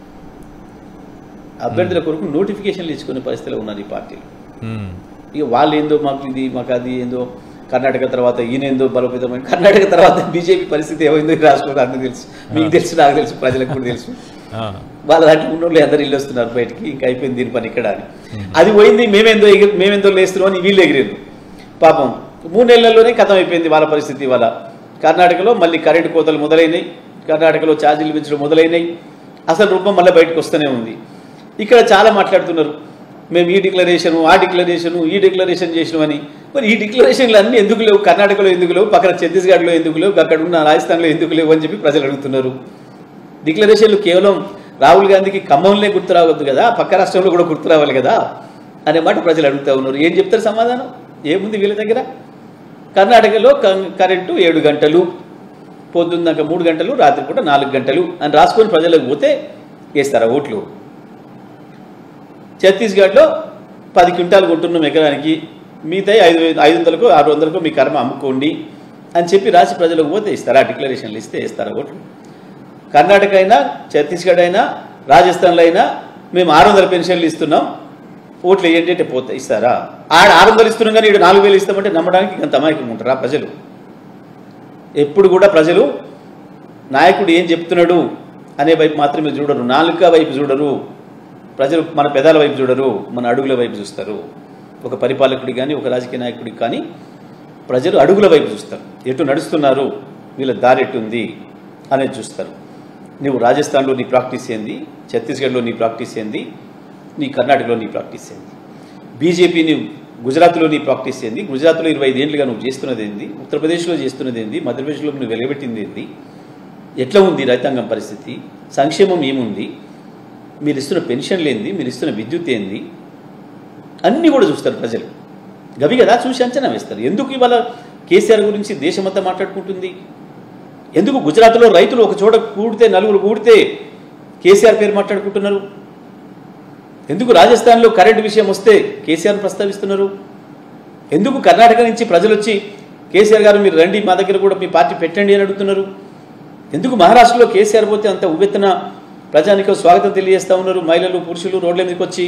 అభ్యర్థుల కొరకు నోటిఫికేషన్లు ఇచ్చుకునే పరిస్థితిలో ఉన్నారు ఈ పార్టీలు. ఇక వాళ్ళు ఏందో మాకు ఇది మాకు అది ఏందో, కర్ణాటక తర్వాత ఈయనేందో బలోపేతమైన, కర్ణాటక తర్వాత బీజేపీ పరిస్థితి ఏమైందో ఈ రాష్ట్రంలో అందరికీ తెలుసు, మీకు తెలుసు, నాకు తెలుసు, ప్రజలకు కూడా తెలుసు. వాళ్ళ దాంట్లో ఉన్న వాళ్ళు అందరు ఇల్లు వస్తున్నారు బయటికి, ఇంకా అయిపోయింది దీని పని ఇక్కడ అని. అది పోయింది, మేమేందో ఎగిరి మేమేందో లేస్తున్నాం అని వీళ్ళు ఎగిరేరు. పాపం మూడు నెలల్లోనే కథం అయిపోయింది వాళ్ళ పరిస్థితి. వాళ్ళ కర్ణాటకలో మళ్ళీ కరెంటు కోతలు మొదలైనవి, కర్ణాటకలో ఛార్జీలు పెంచడం మొదలైనవి, అసలు రూపం మళ్ళీ బయటకు వస్తూనే ఉంది. ఇక్కడ చాలా మాట్లాడుతున్నారు, మేము ఈ డిక్లరేషను ఆ డిక్లరేషను ఈ డిక్లరేషన్ చేసినామని. మరి ఈ డిక్లరేషన్లు అన్నీ ఎందుకు లేవు? కర్ణాటకలో ఎందుకు లేవు? పక్కన ఛత్తీస్గఢ్లో ఎందుకు లేవు? అక్కడ ఉన్న రాజస్థాన్లో ఎందుకు లేవు అని చెప్పి ప్రజలు అడుగుతున్నారు. డిక్లరేషన్లు కేవలం రాహుల్ గాంధీకి ఖమ్మంలో గుర్తు రావద్దు కదా, పక్క రాష్ట్రంలో కూడా గుర్తు రావాలి కదా అనే మాట ప్రజలు అడుగుతూ ఉన్నారు. ఏం చెప్తారు సమాధానం? ఏముంది వీళ్ళ దగ్గర? కర్ణాటకలో కరెంటు ఏడు గంటలు, పొద్దున్నాక మూడు గంటలు, రాత్రిపూట నాలుగు గంటలు అని రాసుకొని ప్రజలకు పోతే వేస్తారా ఓట్లు? ఛత్తీస్గఢ్లో పది క్వింటాలు కొంటున్నాం ఎకరానికి, మిగతా ఐదు ఐదు వందలకు ఆరు వందలకు మీ కర్మ అమ్ముకోండి అని చెప్పి రాసి ప్రజలకు పోతే ఇస్తారా? డిక్లరేషన్లు ఇస్తే ఇస్తారా ఓట్లు? కర్ణాటక అయినా, ఛత్తీస్గఢ్ అయినా, రాజస్థాన్లో అయినా మేము ఆరు వందల పెన్షన్లు ఇస్తున్నాం, ఓట్లు వేయండి అంటే పోతే ఇస్తారా? ఆడ ఆరు వందలు ఇస్తున్నాం కానీ ఇక్కడ నాలుగు వేలు ఇస్తామంటే నమ్మడానికి ఇంత అమాయకంగా ఉంటారా ప్రజలు? ఎప్పుడు కూడా ప్రజలు నాయకుడు ఏం చెప్తున్నాడు అనే వైపు మాత్రమే చూడరు, నాలుక వైపు చూడరు. ప్రజలు మన పెదాల వైపు చూడరు, మన అడుగుల వైపు చూస్తారు. ఒక పరిపాలకుడికి కానీ ఒక రాజకీయ నాయకుడికి కానీ ప్రజలు అడుగుల వైపు చూస్తారు. ఎటు నడుస్తున్నారు, వీళ్ళ దారి ఎట్టుంది అనేది చూస్తారు. నువ్వు రాజస్థాన్లో నీ ప్రాక్టీస్ ఏంది, ఛత్తీస్గఢ్లో నీ ప్రాక్టీస్ ఏంది, నీ కర్ణాటకలో నీ ప్రాక్టీస్ ఏంది. బీజేపీని గుజరాత్లోని ప్రాక్టీస్ ఏంది, గుజరాత్లో ఇరవై ఐదు ఏళ్ళుగా నువ్వు చేస్తున్నది ఏంది, ఉత్తరప్రదేశ్లో చేస్తున్నది ఏంది, మధ్యప్రదేశ్లో నువ్వు వెలగబెట్టింది ఏంది, ఎట్లా ఉంది రైతాంగం పరిస్థితి, సంక్షేమం ఏముంది, మీరు ఇస్తున్న పెన్షన్లు ఏంది, మీరు ఇస్తున్న విద్యుత్ ఏంది, అన్నీ కూడా చూస్తారు ప్రజలు. గవి కదా చూసి అంచనా వేస్తారు. ఎందుకు ఇవాళ కేసీఆర్ గురించి దేశమంతా మాట్లాడుకుంటుంది? ఎందుకు గుజరాత్లో రైతులు ఒక చోట కూడితే నలుగురు కూడితే కేసీఆర్ పేరు మాట్లాడుకుంటున్నారు? ఎందుకు రాజస్థాన్లో కరెంటు విషయం వస్తే కేసీఆర్ ప్రస్తావిస్తున్నారు? ఎందుకు కర్ణాటక నుంచి ప్రజలు వచ్చి కేసీఆర్ గారు మీరు రండి మా దగ్గర కూడా మీ పార్టీ పెట్టండి అని అడుగుతున్నారు? ఎందుకు మహారాష్ట్రలో కేసీఆర్ పోతే అంత ఉవ్వెత్తున ప్రజానికి స్వాగతం తెలియజేస్తూ ఉన్నారు మహిళలు పురుషులు రోడ్ల మీదకి వచ్చి?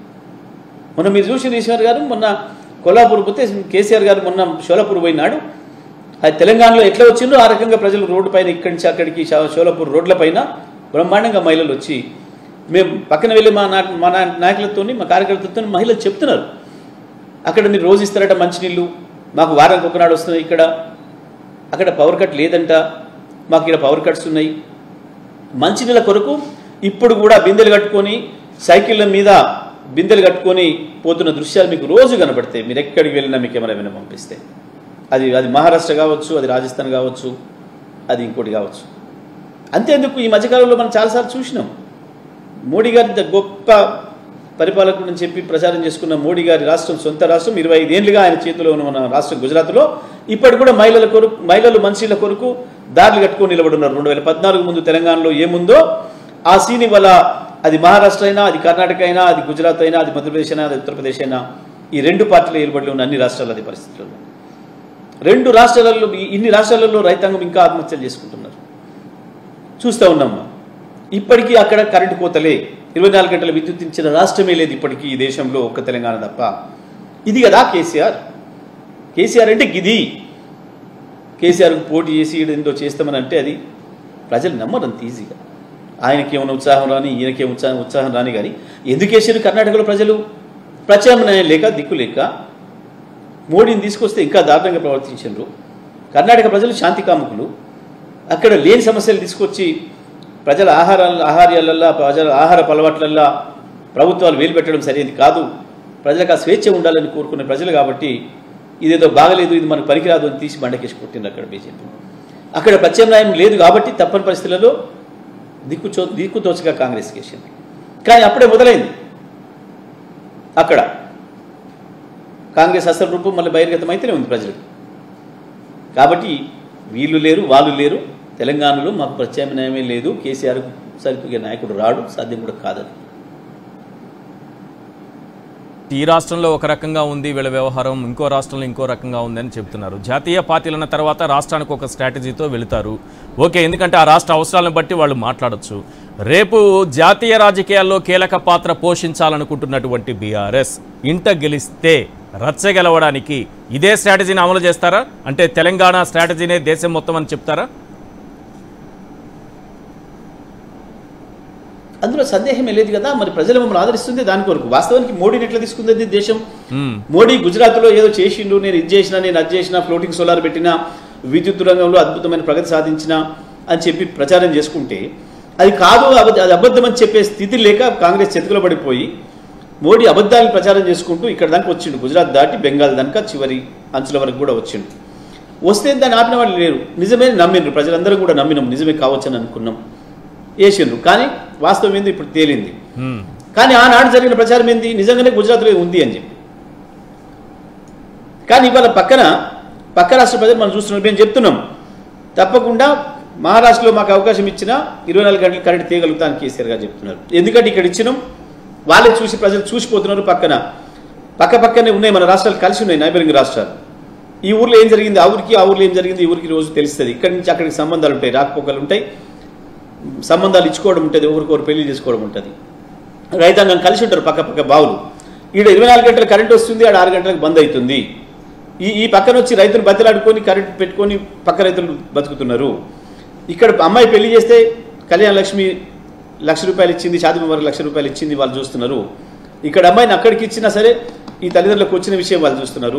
మొన్న మీరు చూసిన ఈశ్వర్ గారు మొన్న కొల్లాపూర్ పోతే కేసీఆర్ గారు మొన్న షోలాపూర్ పోయినాడు. అది తెలంగాణలో ఎట్లా వచ్చిందో ఆ రకంగా ప్రజలు రోడ్డు పైన ఇక్కడి నుంచి అక్కడికి షోలాపూర్ రోడ్ల పైన బ్రహ్మాండంగా మహిళలు వచ్చి మేము పక్కన వెళ్ళి మా నా మా నాయకులతో మా కార్యకర్తలతో మహిళలు చెప్తున్నారు అక్కడ మీరు రోజు ఇస్తారట మంచినీళ్ళు, మాకు వారానికి ఒకనాడు వస్తున్నాయి, ఇక్కడ అక్కడ పవర్ కట్ లేదంట, మాకు ఇక్కడ పవర్ కట్స్ ఉన్నాయి. మంచినీళ్ళ కొరకు ఇప్పుడు కూడా బిందెలు కట్టుకొని సైకిళ్ళ మీద బిందెలు కట్టుకొని పోతున్న దృశ్యాలు మీకు రోజు కనబడతాయి. మీరు ఎక్కడికి వెళ్ళినా మీకు కెమెరా విన పంపిస్తే అది అది మహారాష్ట్ర కావచ్చు, అది రాజస్థాన్ కావచ్చు, అది ఇంకోటి కావచ్చు. అంతేందుకు ఈ మధ్యకాలంలో మనం చాలాసార్లు చూసినాం మోడీ గారి గొప్ప పరిపాలకుడు అని చెప్పి ప్రచారం చేసుకున్న మోడీ గారి రాష్ట్రం సొంత రాష్ట్రం ఇరవై ఐదేళ్లుగా ఆయన చేతిలో ఉన్న మన రాష్ట్రం గుజరాత్లో ఇప్పటి కూడా మహిళల కొరకు మహిళలు మనుషుల కొరకు దారులు కట్టుకొని నిలబడున్నారు. రెండు వేల పద్నాలుగు ముందు తెలంగాణలో ఏముందో ఆ సీని వల్ల అది మహారాష్ట్ర అయినా, అది కర్ణాటక అయినా, అది గుజరాత్ అయినా, అది మధ్యప్రదేశ్ అయినా, అది ఉత్తరప్రదేశ్ అయినా, ఈ రెండు పార్టీల ఏర్పడి ఉన్న అన్ని రాష్ట్రాలు అది పరిస్థితుల్లో రెండు రాష్ట్రాలలో ఇన్ని రాష్ట్రాలలో రైతాంగం ఇంకా ఆత్మహత్యలు చేసుకుంటున్నారు. చూస్తూ ఉన్నాం. ఇప్పటికీ అక్కడ కరెంటు కోతలే, ఇరవై నాలుగు గంటల విద్యుత్ ఇచ్చిన రాష్ట్రమే లేదు ఇప్పటికీ ఈ దేశంలో, ఒక్క తెలంగాణ తప్ప. ఇది కదా కేసీఆర్. కేసీఆర్ అంటే గిది. కేసీఆర్కు పోటీ చేసి ఏందో చేస్తామని అంటే అది ప్రజలు నమ్మరు అంత ఈజీగా. ఆయనకేమైనా ఉత్సాహం రాని, ఈయనకేం ఉత్సాహం ఉత్సాహం రాని. కానీ ఎందుకు వేసారు కర్ణాటకలో ప్రజలు? ప్రత్యామ్నాయం లేక, దిక్కు లేక మోడీని తీసుకొస్తే ఇంకా దారుణంగా ప్రవర్తించారు. కర్ణాటక ప్రజలు శాంతి కాముకులు. అక్కడ లేని సమస్యలు తీసుకొచ్చి ప్రజల ఆహారాల ఆహార్యాలల్లో, ప్రజల ఆహార అలవాట్లల్లో ప్రభుత్వాలు వేలు పెట్టడం సరైనది కాదు. ప్రజలకు ఆ స్వేచ్ఛ ఉండాలని కోరుకునే ప్రజలు కాబట్టి ఇదేదో బాగలేదు, ఇది మనకు పనికిరాదు అని తీసి బండకేసి కొట్టింది అక్కడ బీజేపీ. అక్కడ ప్రత్యామ్నాయం లేదు కాబట్టి తప్పని పరిస్థితులలో దిక్కు చో దిక్కు తోచగా కాంగ్రెస్ కేసింది. కానీ అప్పుడే మొదలైంది అక్కడ కాంగ్రెస్ అసలు రూపం మళ్ళీ బహిర్గతం అయితేనే ఉంది ప్రజలకు. కాబట్టి వీళ్ళు లేరు, వాళ్ళు లేరు. తెలంగాణలో మాకు ప్రత్యామ్నాయమే లేదు, కేసీఆర్ సరితూగే నాయకుడు రాడు, సాధ్యం కూడా కాదని. ఈ రాష్ట్రంలో ఒక రకంగా ఉంది వీళ్ళ వ్యవహారం, ఇంకో రాష్ట్రంలో ఇంకో రకంగా ఉందని చెప్తున్నారు. జాతీయ పార్టీలన్న తర్వాత రాష్ట్రానికి ఒక స్ట్రాటజీతో వెళుతారు. ఓకే, ఎందుకంటే ఆ రాష్ట్ర అవసరాలను బట్టి వాళ్ళు మాట్లాడచ్చు. రేపు జాతీయ రాజకీయాల్లో కీలక పాత్ర పోషించాలనుకుంటున్నటువంటి బీఆర్ఎస్ ఇంట గెలిస్తే రచ్చ గెలవడానికి ఇదే స్ట్రాటజీని అమలు చేస్తారా? అంటే తెలంగాణ స్ట్రాటజీనే దేశం మొత్తం అని చెప్తారా? అందులో సందేహమే లేదు కదా. మరి ప్రజలు మమ్మల్ని ఆదరిస్తుంది దాని కొరకు. వాస్తవానికి మోడీని ఎట్లా తీసుకుంది దేశం? మోడీ గుజరాత్లో ఏదో చేసిండు, నేను ఇది చేసినా, నేను అది చేసినా, ఫ్లోటింగ్ సోలార్ పెట్టినా, విద్యుత్ రంగంలో అద్భుతమైన ప్రగతి సాధించినా అని చెప్పి ప్రచారం చేసుకుంటే అది కాదు, అది అబద్ధం అని చెప్పే స్థితి లేక కాంగ్రెస్ చేతిలో పడిపోయి మోడీ అబద్ధాలను ప్రచారం చేసుకుంటూ ఇక్కడ దాకా వచ్చిండు. గుజరాత్ దాటి బెంగాల్ దాకా చివరి అంచుల వరకు కూడా వచ్చిండు. వస్తే దాన్ని ఆపిన వాళ్ళు లేరు. నిజమే నమ్మిండ్రు, ప్రజలందరూ కూడా నమ్మినాం, నిజమే కావచ్చని అనుకున్నాం, వేసిండ్రు. కానీ వాస్తవం ఏంది ఇప్పుడు తేలింది. కానీ ఆనాడు జరిగిన ప్రచారం ఏంది? నిజంగానే గుజరాత్లో ఉంది అని చెప్పి. కానీ ఇవాళ పక్కన పక్క రాష్ట్ర ప్రజలు మనం చూస్తున్నాం, మేము చెప్తున్నాం తప్పకుండా మహారాష్ట్రలో మాకు అవకాశం ఇచ్చినా ఇరవై నాలుగు గంటలు కరెంట్ తీయగలుగుతాను కేసీఆర్ గారు చెప్తున్నారు. ఎందుకంటే ఇక్కడ ఇచ్చినాం, వాళ్ళే చూసి ప్రజలు చూసిపోతున్నారు. పక్కన పక్క పక్కనే ఉన్నాయి మన రాష్ట్రాలు, కలిసి ఉన్నాయి నైబరింగ్ రాష్ట్రాలు. ఈ ఊర్లో ఏం జరిగింది ఆ ఊరికి, ఆ ఊర్లో ఏం జరిగింది ఈ ఊరికి రోజు తెలుస్తుంది. ఇక్కడి నుంచి అక్కడికి సంబంధాలు ఉంటాయి, రాకపోకలు ఉంటాయి, సంబంధాలు ఇచ్చుకోవడం ఉంటుంది, ఒకరికొకరు పెళ్లి చేసుకోవడం ఉంటుంది. రైతాంగం కలిసి ఉంటారు పక్క పక్క బావులు. ఈడ ఇరవై నాలుగు గంటలు కరెంట్ వస్తుంది, ఆడ ఆరు గంటలకు బంద్ అవుతుంది. ఈ ఈ పక్కన వచ్చి రైతులు బతిలాడుకొని కరెంట్ పెట్టుకొని పక్క రైతులు బతుకుతున్నారు. ఇక్కడ అమ్మాయి పెళ్లి చేస్తే కళ్యాణ లక్ష్మి లక్ష రూపాయలు ఇచ్చింది, షాదీ ముబారక్ లక్ష రూపాయలు ఇచ్చింది, వాళ్ళు చూస్తున్నారు. ఇక్కడ అమ్మాయిని అక్కడికి ఇచ్చినా సరే ఈ తల్లిదండ్రులకు వచ్చిన విషయం వాళ్ళు చూస్తున్నారు.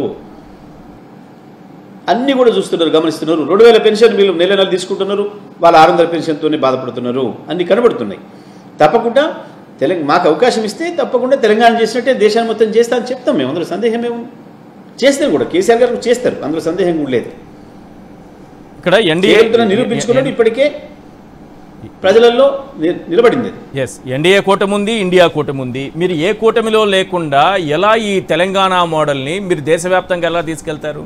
అన్నీ కూడా చూస్తున్నారు, గమనిస్తున్నారు. రెండు వేల పెన్షన్ వీళ్ళు నెల నెల తీసుకుంటున్నారు, వాళ్ళు ఆరు వందల పెన్షన్తోనే బాధపడుతున్నారు. అన్నీ కనబడుతున్నాయి. తప్పకుండా తెలంగాణ మాకు అవకాశం ఇస్తే తప్పకుండా తెలంగాణ చేసినట్టే దేశాన్ని మొత్తం చేస్తా అని చెప్తాం మేము, అందులో సందేహం ఏమి చేస్తారు కూడా, కేసీఆర్ గారు చేస్తారు, అందులో సందేహం కూడా లేదు. ఇక్కడ ఎన్డీఏ నిరూపించుకున్నాడు, ఇప్పటికే ప్రజలలో నిలబడింది. ఎస్, ఎన్డీఏ కూటమి ఉంది, ఇండియా కూటమి ఉంది. మీరు ఏ కూటమిలో లేకుండా ఎలా ఈ తెలంగాణ మోడల్ని మీరు దేశవ్యాప్తంగా ఎలా తీసుకెళ్తారు?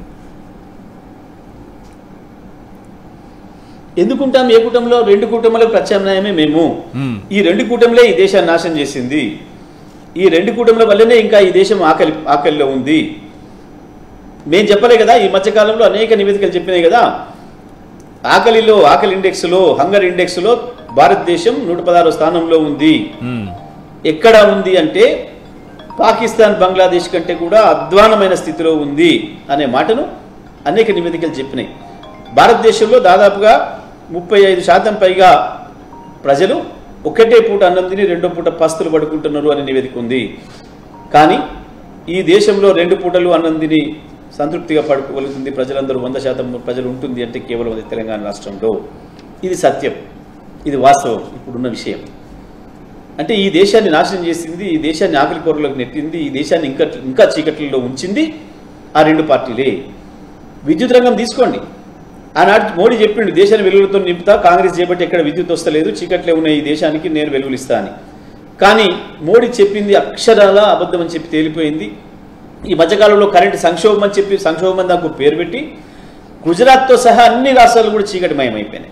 ఎందుకుంటాం? ఏ కూటమిలో? రెండు కూటములకు ప్రత్యామ్నాయమే మేము. ఈ రెండు కూటములే ఈ దేశాన్ని నాశనం చేసింది. ఈ రెండు కూటముల వల్లనే ఇంకా ఈ దేశం ఆకలి ఆకలిలో ఉంది. మేము చెప్పలే కదా, ఈ మధ్యకాలంలో అనేక నివేదికలు చెప్పినాయి కదా, ఆకలిలో ఆకలి ఇండెక్స్లో హంగర్ ఇండెక్స్లో భారతదేశం నూట పదహారు స్థానంలో ఉంది. ఎక్కడ ఉంది అంటే పాకిస్తాన్ బంగ్లాదేశ్ కంటే కూడా అధ్వానమైన స్థితిలో ఉంది అనే మాటను అనేక నివేదికలు చెప్పినాయి. భారతదేశంలో దాదాపుగా ముప్పై ఐదు శాతం పైగా ప్రజలు ఒకటే పూట అన్నం తిని రెండో పూట పస్తులు పడుకుంటున్నారు అనే నివేదిక ఉంది. కానీ ఈ దేశంలో రెండు పూటలు అన్నం తిని సంతృప్తిగా పడుకోగలుగుతుంది ప్రజలందరూ, వంద శాతం ప్రజలు ఉంటుంది అంటే కేవలం అది తెలంగాణ రాష్ట్రంలో. ఇది సత్యం, ఇది వాస్తవం, ఇప్పుడున్న విషయం. అంటే ఈ దేశాన్ని నాశనం చేసింది, ఈ దేశాన్ని ఆకలి కోరలోకి నెట్టింది, ఈ దేశాన్ని ఇంకా ఇంకా చీకట్లలో ఉంచింది ఆ రెండు పార్టీలే. విద్యుత్ రంగం తీసుకోండి, ఆనాటి మోడీ చెప్పిండు దేశాన్ని వెలుగులతో నింపుతా, కాంగ్రెస్ చేపట్టి ఎక్కడ విద్యుత్ వస్తలేదు, చీకట్లే ఉన్న ఈ దేశానికి నేను వెలుగులిస్తా అని. కానీ మోడీ చెప్పింది అక్షరాల అబద్ధం అని చెప్పి తేలిపోయింది. ఈ మధ్యకాలంలో కరెంటు సంక్షోభం అని చెప్పి సంక్షోభం దానికి పేరు పెట్టి గుజరాత్తో సహా అన్ని రాష్ట్రాలు కూడా చీకటిమయమైపోయినాయి.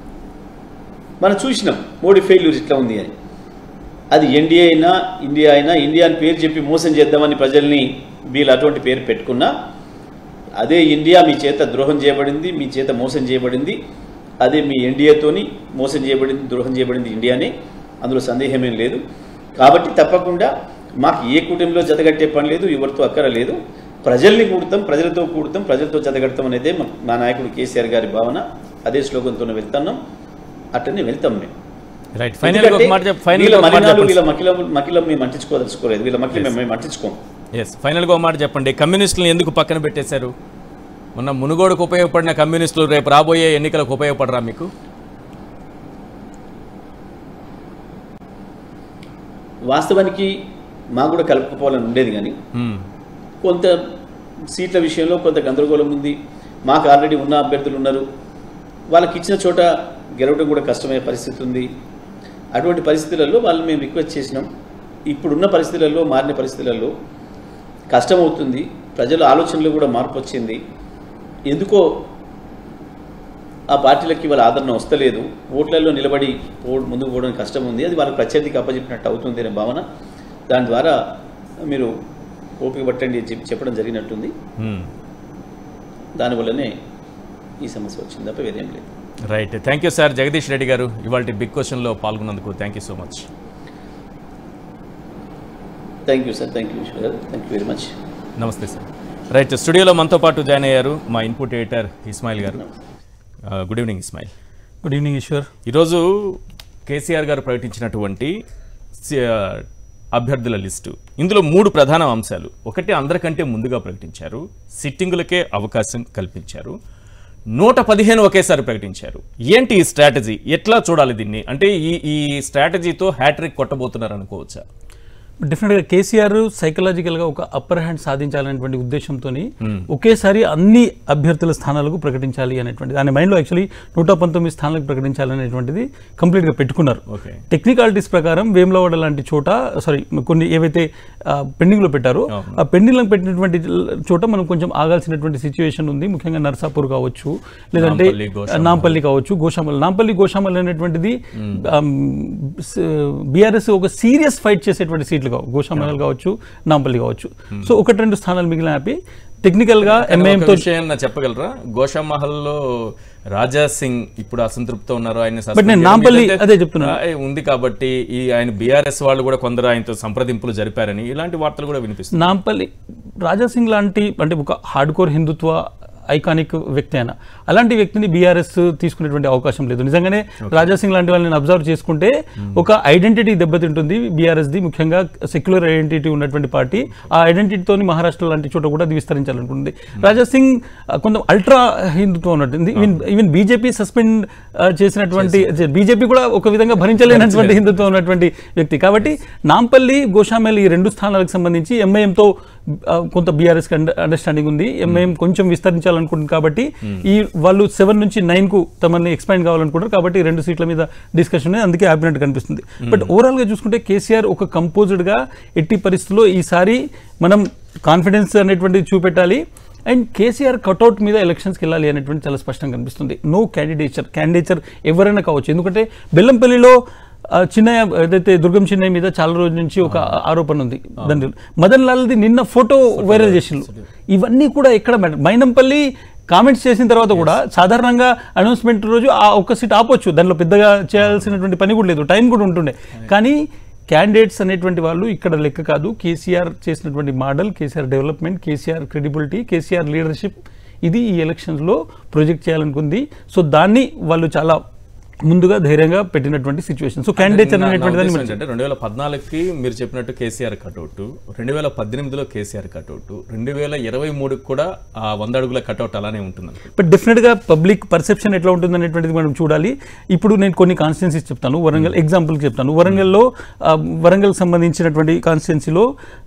మనం చూసినాం మోడీ ఫెయిల్యూర్ ఇట్లా ఉంది అని. అది ఎన్డీఏ అయినా ఇండియా అయినా, ఇండియా అని పేరు చెప్పి మోసం చేద్దామని ప్రజల్ని వీళ్ళు అటువంటి పేరు పెట్టుకున్నా, అదే ఇండియా మీ చేత ద్రోహం చేయబడింది, మీ చేత మోసం చేయబడింది. అదే మీ ఎన్డీఏతోని మోసం చేయబడింది, ద్రోహం చేయబడింది ఇండియానే, అందులో సందేహమేం లేదు. కాబట్టి తప్పకుండా మాకు ఏ కూటమిలో జతగట్టే పని లేదు, ఎవరితో అక్కర లేదు. ప్రజల్ని కూడతాం, ప్రజలతో కూడతాం, ప్రజలతో జతగడతాం అనేదే మా నాయకుడు కేసీఆర్ గారి భావన. అదే శ్లోకంతో వెళ్తున్నాం, అట్లనే వెళ్తాం మేము. రైట్, ఫైనల్ ఒక మాట చెప్పు. ఫైనల్ వీళ్ళ మలినాలు వీళ్ళ మకిలం మకిలం మేము అంటించుకోదలుచుకోలేదు, వీళ్ళ మకిలం మేము అంటించుకోం. ఎస్, ఫైనల్గా ఒక మాట చెప్పండి, కమ్యూనిస్టులను ఎందుకు పక్కన పెట్టేశారు? మొన్న మునుగోడుకు ఉపయోగపడిన కమ్యూనిస్టులు రేపు రాబోయే ఎన్నికలకు ఉపయోగపడరా మీకు? వాస్తవానికి మాకు కూడా కలుపుకోవాలని ఉండేది, కానీ కొంత సీట్ల విషయంలో కొంత గందరగోళం ఉంది. మాకు ఆల్రెడీ ఉన్న అభ్యర్థులు ఉన్నారు, వాళ్ళకి ఇచ్చిన చోట గెలవడం కూడా కష్టమయ్యే పరిస్థితి ఉంది. అటువంటి పరిస్థితులలో వాళ్ళు మేము రిక్వెస్ట్ చేసినాం. ఇప్పుడున్న పరిస్థితులలో, మారిన పరిస్థితులలో కష్టమవుతుంది, ప్రజల ఆలోచనలో కూడా మార్పు వచ్చింది. ఎందుకో ఆ పార్టీలకి వాళ్ళ ఆదరణ వస్తలేదు, ఓట్లలో నిలబడి ముందుకు పోవడానికి కష్టం ఉంది. అది వాళ్ళకి ప్రత్యర్థికి అప్పచెప్పినట్టు అవుతుంది అనే భావన, దాని ద్వారా మీరు ఓపిక పట్టండి అని చెప్పి చెప్పడం జరిగినట్టుంది. దానివల్లనే ఈ సమస్య వచ్చింది తప్ప వేరేం లేదు. Right, thank you sir. Jagadish Reddy గారు ఇవాళ బిగ్ క్వశ్చన్లో పాల్గొన్నందుకు thank you so much. Thank you sir, thank you Eshwar గారు, థ్యాంక్ యూ వెరీ మచ్. నమస్తే సార్. రైట్, స్టూడియోలో మనతో పాటు జాయిన్ అయ్యారు మా ఇన్పుట్ ఎడిటర్ ఇస్మాయిల్ గారు. Good evening Ismail. Good evening Eshwar. ఈరోజు కేసీఆర్ గారు ప్రకటించినటువంటి అభ్యర్థుల లిస్టు, ఇందులో మూడు ప్రధాన అంశాలు. ఒకటి, అందరికంటే ముందుగా ప్రకటించారు, సిట్టింగులకే అవకాశం కల్పించారు, నూట పదిహేను ఒకేసారి ప్రకటించారు. ఏంటి ఈ స్ట్రాటజీ, ఎట్లా చూడాలి దీన్ని? అంటే ఈ ఈ స్ట్రాటజీతో హ్యాట్రిక్ కొట్టబోతున్నారు అనుకోవచ్చా? డెఫినెట్గా కేసీఆర్ సైకలాజికల్గా ఒక అప్పర్ హ్యాండ్ సాధించాలనేటువంటి ఉద్దేశంతో ఒకేసారి అన్ని అభ్యర్థుల స్థానాలకు ప్రకటించాలి అనేటువంటిది ఆయన మైండ్లో యాక్చువల్లీ నూట పంతొమ్మిది స్థానాలకు ప్రకటించాలనేటువంటిది కంప్లీట్గా పెట్టుకున్నారు. టెక్నికాలిటీస్ ప్రకారం వేములవాడ లాంటి చోట, సారీ కొన్ని ఏవైతే పెండింగ్లో పెట్టారో ఆ పెండింగ్లో పెట్టినటువంటి చోట మనం కొంచెం ఆగాల్సినటువంటి సిచ్యువేషన్ ఉంది. ముఖ్యంగా నర్సాపూర్ కావచ్చు, లేదంటే నాంపల్లి కావచ్చు, గోషామల్. నాంపల్లి గోషామల్ అనేటువంటిది బీఆర్ఎస్ ఒక సీరియస్ ఫైట్ చేసేటువంటి సీట్లు కావు, గోషామహల్ కావచ్చు, నాంపల్లి కావచ్చు. సో ఒకటి రెండు స్థానాలు మిగిలిన హ్యాపీ. టెక్నికల్ గా ఎంఐఎంతో చెప్పగలరా? గోషామహల్లో రాజా సింగ్ ఇప్పుడు అసంతృప్తితో ఉన్నారు, ఆయన బట్ నేను నాంపల్లి అదే చెప్తున్నా ఉంది కాబట్టి ఈ ఆయన బీఆర్ఎస్ వాళ్ళు కూడా కొందరు ఆయనతో సంప్రదింపులు జరిపారని ఇలాంటి వార్తలు కూడా వినిపిస్తుంది. నాంపల్లి రాజా సింగ్ లాంటి అంటే ఒక హార్డ్ కోర్ హిందుత్వ ఐకానిక్ వ్యక్తి అయినా అలాంటి వ్యక్తిని బీఆర్ఎస్ తీసుకునేటువంటి అవకాశం లేదు. నిజంగానే రాజా సింగ్ లాంటి వాళ్ళని అబ్జర్వ్ చేసుకుంటే ఒక ఐడెంటిటీ దెబ్బతింటుంది బీఆర్ఎస్ది, ముఖ్యంగా సెక్యులర్ ఐడెంటిటీ ఉన్నటువంటి పార్టీ. ఆ ఐడెంటిటీతో మహారాష్ట్ర లాంటి చోట కూడా అది విస్తరించాలనుకుంటుంది. రాజా సింగ్ కొంత అల్ట్రా హిందుత్వం ఉన్నట్టుంది. ఈవెన్ ఈవెన్ బీజేపీ సస్పెండ్ చేసినటువంటి బీజేపీ కూడా ఒక విధంగా భరించలేనటువంటి హిందుత్వం ఉన్నటువంటి వ్యక్తి. కాబట్టి నాంపల్లి, గోషామల్ ఈ రెండు స్థానాలకు సంబంధించి ఎంఐఎంతో కొంత బీఆర్ఎస్ అండర్స్టాండింగ్ ఉంది. ఎంఐఎం కొంచెం విస్తరించాలనుకుంటుంది కాబట్టి ఈ వాళ్ళు సెవెన్ నుంచి నైన్ కు తమని ఎక్స్పాండ్ కావాలనుకుంటారు. కాబట్టి రెండు సీట్ల మీద డిస్కషన్ ఉంది, అందుకే ఆపినట్టు కనిపిస్తుంది. బట్ ఓవరాల్ గా చూసుకుంటే కేసీఆర్ ఒక కంపోజ్డ్ గా ఎట్టి పరిస్థితుల్లో ఈసారి మనం కాన్ఫిడెన్స్ అనేటువంటిది చూపెట్టాలి. అండ్ కేసీఆర్ కట్అవుట్ మీద ఎలక్షన్స్కి వెళ్ళాలి అనేటువంటి చాలా స్పష్టంగా కనిపిస్తుంది. నో క్యాండిడేచర్ క్యాండిడేచర్ ఎవరైనా కావచ్చు. ఎందుకంటే బెల్లంపల్లిలో చిన్నయ్య ఏదైతే దుర్గం చిన్నయ్య మీద చాలా రోజుల నుంచి ఒక ఆరోపణ ఉంది. దాని మదన్ లాల్ది నిన్న ఫోటో వైరల్ చేసిండ్రు. ఇవన్నీ కూడా ఎక్కడ మైనంపల్లి కామెంట్స్ చేసిన తర్వాత కూడా సాధారణంగా అనౌన్స్మెంట్ రోజు ఆ ఒక్క సీట్ ఆపొచ్చు, దానిలో పెద్దగా చేయాల్సినటువంటి పని కూడా లేదు, టైం కూడా ఉంటుండే. కానీ క్యాండిడేట్స్ అనేటువంటి వాళ్ళు ఇక్కడ లెక్క కాదు. కేసీఆర్ చేసినటువంటి model, KCR development, KCR credibility, KCR leadership ఇది ఈ ఎలక్షన్స్లో ప్రొజెక్ట్ చేయాలనుకుంది. సో దాన్ని వాళ్ళు చాలా ముందుగా ధైర్యంగా పెట్టినటువంటి సిచ్యువేషన్. సో క్యాండిడేట్స్ అనేటువంటి అంటే రెండు వేల పద్నాలుగుకి మీరు చెప్పినట్టు కేసీఆర్ కట్అవుట్, రెండు వేల పద్దెనిమిదిలో కేసీఆర్ కట్అవుట్, రెండు వేల ఇరవై మూడుకి కూడా ఆ వంద అడుగుల కట్అవుట్ అలానే ఉంటుంది. బట్ డెఫినెట్ గా పబ్లిక్ పర్సెప్షన్ ఎట్లా ఉంటుంది అనేటువంటిది మనం చూడాలి. ఇప్పుడు నేను కొన్ని కాన్స్టిట్యున్సీస్ చెప్తాను. వరంగల్ ఎగ్జాంపుల్ చెప్తాను. వరంగల్లో వరంగల్ సంబంధించినటువంటి కాన్స్టిట్యున్సీలో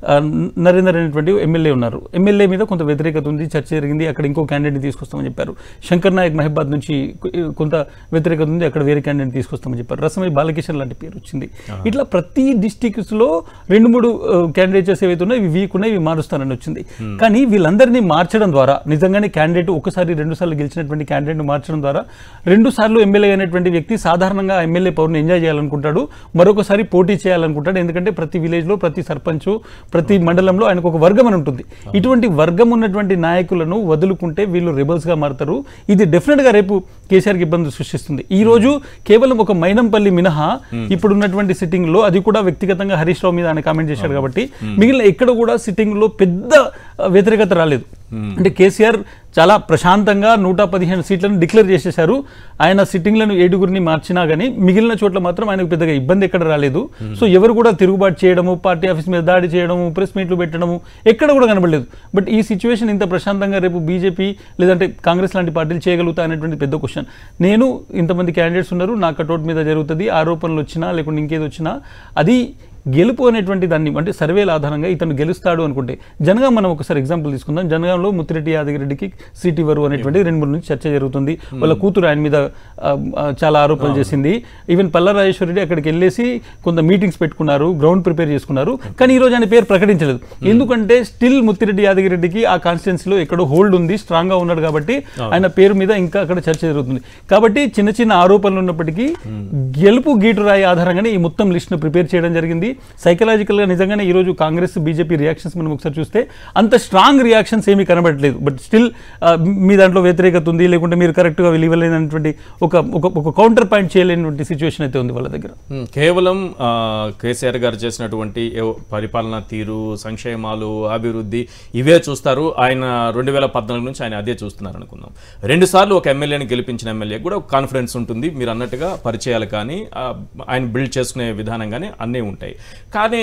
నరేందర్ అనేటువంటి ఎమ్మెల్యే ఉన్నారు. ఎమ్మెల్యే మీద కొంత వ్యతిరేకత ఉంది, చర్చ జరిగింది. అక్కడ ఇంకో క్యాండిడేట్ తీసుకొస్తామని చెప్పారు. శంకర్ నాయక్ మహబాద్ నుంచి కొంత వ్యతిరేకత ఉంది, అక్కడ వేరే క్యాండిడేట్ తీసుకొస్తామని చెప్పారు. రసమై బాలకిషన్ లాంటి పేరు వచ్చింది. ఇట్లా ప్రతి డిస్టిక్స్ లో రెండు మూడు క్యాండిడేట్స్ ఏవైతే ఉన్నాయి ఇవి వీక్ ఉన్నాయి, ఇవి మారుస్తానని వచ్చింది. కానీ వీళ్ళందరినీ మార్చడం ద్వారా నిజంగానే క్యాండిడేట్ ఒకసారి రెండు సార్లు గెలిచినటువంటి క్యాండిడేట్ మార్చడం ద్వారా రెండు సార్లు ఎమ్మెల్యే అయినటువంటి వ్యక్తి సాధారణంగా ఎమ్మెల్యే పవర్ని ఎంజాయ్ చేయాలనుకుంటాడు, మరొకసారి పోటీ చేయాలనుకుంటాడు. ఎందుకంటే ప్రతి విలేజ్ లో, ప్రతి సర్పంచ్, ప్రతి మండలంలో ఆయనకు ఒక వర్గం అని ఉంటుంది. ఇటువంటి వర్గం ఉన్నటువంటి నాయకులను వదులుకుంటే వీళ్ళు రెబల్స్ గా మారుతారు. ఇది డెఫినెట్ గా రేపు కేసీఆర్ కి ఇబ్బంది సృష్టిస్తుంది. ఈ రోజు కేవలం ఒక మైనంపల్లి మినహా ఇప్పుడు ఉన్నటువంటి సిట్టింగ్ లో, అది కూడా వ్యక్తిగతంగా హరీష్ రావు మీద ఆయన కామెంట్ చేశాడు కాబట్టి, మిగిలిన ఎక్కడ కూడా సిట్టింగ్ లో పెద్ద వ్యతిరేకత రాలేదు. అంటే కేసీఆర్ చాలా ప్రశాంతంగా నూట పదిహేను సీట్లను డిక్లేర్ చేసేశారు. ఆయన సిట్టింగ్లను ఏడుగురిని మార్చినా కానీ మిగిలిన చోట్ల మాత్రం ఆయనకు పెద్దగా ఇబ్బంది ఎక్కడ రాలేదు. సో ఎవరు కూడా తిరుగుబాటు చేయడము, పార్టీ ఆఫీస్ మీద దాడి చేయడము, ప్రెస్ మీట్లు పెట్టడము ఎక్కడ కూడా కనబడలేదు. బట్ ఈ సిచ్యువేషన్ ఇంత ప్రశాంతంగా రేపు బీజేపీ లేదంటే కాంగ్రెస్ లాంటి పార్టీలు చేయగలుగుతాయి అనేటువంటి పెద్ద క్వశ్చన్. నేను ఇంతమంది క్యాండిడేట్స్ ఉన్నారు, నా కటౌట్ మీద జరుగుతుంది, ఆరోపణలు వచ్చినా లేకుంటే ఇంకేది వచ్చినా అది గెలుపు అనేటువంటి దాన్ని అంటే సర్వేల ఆధారంగా ఇతను గెలుస్తాడు అనుకుంటే, జనగాం మనం ఒకసారి ఎగ్జాంపుల్ తీసుకుందాం. జనగాంలో ముత్తిరెడ్డి యాదగిరెడ్డికి సీట్ ఇవ్వరు అనేటువంటి రెండు మూడు నుంచి చర్చ జరుగుతుంది. వాళ్ళ కూతురు ఆయన మీద చాలా ఆరోపణలు చేసింది. ఈవెన్ పల్లా రాజేశ్వర రెడ్డి అక్కడికి వెళ్ళేసి కొంత మీటింగ్స్ పెట్టుకున్నారు, గ్రౌండ్ ప్రిపేర్ చేసుకున్నారు. కానీ ఈ రోజు ఆయన పేరు ప్రకటించలేదు. ఎందుకంటే స్టిల్ ముత్తిరెడ్డి యాదగిరెడ్డికి ఆ కాన్స్టిట్యున్సీలో ఎక్కడో హోల్డ్ ఉంది, స్ట్రాంగ్ గా ఉన్నాడు కాబట్టి ఆయన పేరు మీద ఇంకా అక్కడ చర్చ జరుగుతుంది. కాబట్టి చిన్న చిన్న ఆరోపణలు ఉన్నప్పటికీ గెలుపు గీటు రాయి ఆధారంగానే ఈ మొత్తం లిస్ట్ ను ప్రిపేర్ చేయడం జరిగింది. సైకలాజికల్ గా నిజంగానే ఈ రోజు కాంగ్రెస్ బీజేపీ రియాక్షన్స్ మనం ఒకసారి చూస్తే అంత స్ట్రాంగ్ రియాక్షన్స్ ఏమీ కనబడట్లేదు. బట్ స్టిల్ మీ దాంట్లో వ్యతిరేకత ఉంది, లేకుంటే మీరు కరెక్ట్ గా ఇవ్వలేనటువంటి ఒక ఒక కౌంటర్ పాయింట్ చేయలేనటువంటి సిచ్యువేషన్ అయితే ఉంది వాళ్ళ దగ్గర. కేవలం కేసీఆర్ గారు చేసినటువంటి పరిపాలనా తీరు, సంక్షేమాలు, అభివృద్ధి ఇవే చూస్తారు. ఆయన రెండు వేల పద్నాలుగు నుంచి ఆయన అదే చూస్తున్నారు అనుకుందాం. రెండు సార్లు ఒక ఎమ్మెల్యేని గెలిపించిన ఎమ్మెల్యే కూడా ఒక కాన్ఫిడెన్స్ ఉంటుంది. మీరు అన్నట్టుగా పరిచయాలు కానీ ఆయన బిల్డ్ చేసుకునే విధానం కానీ అన్నీ ఉంటాయి. కానీ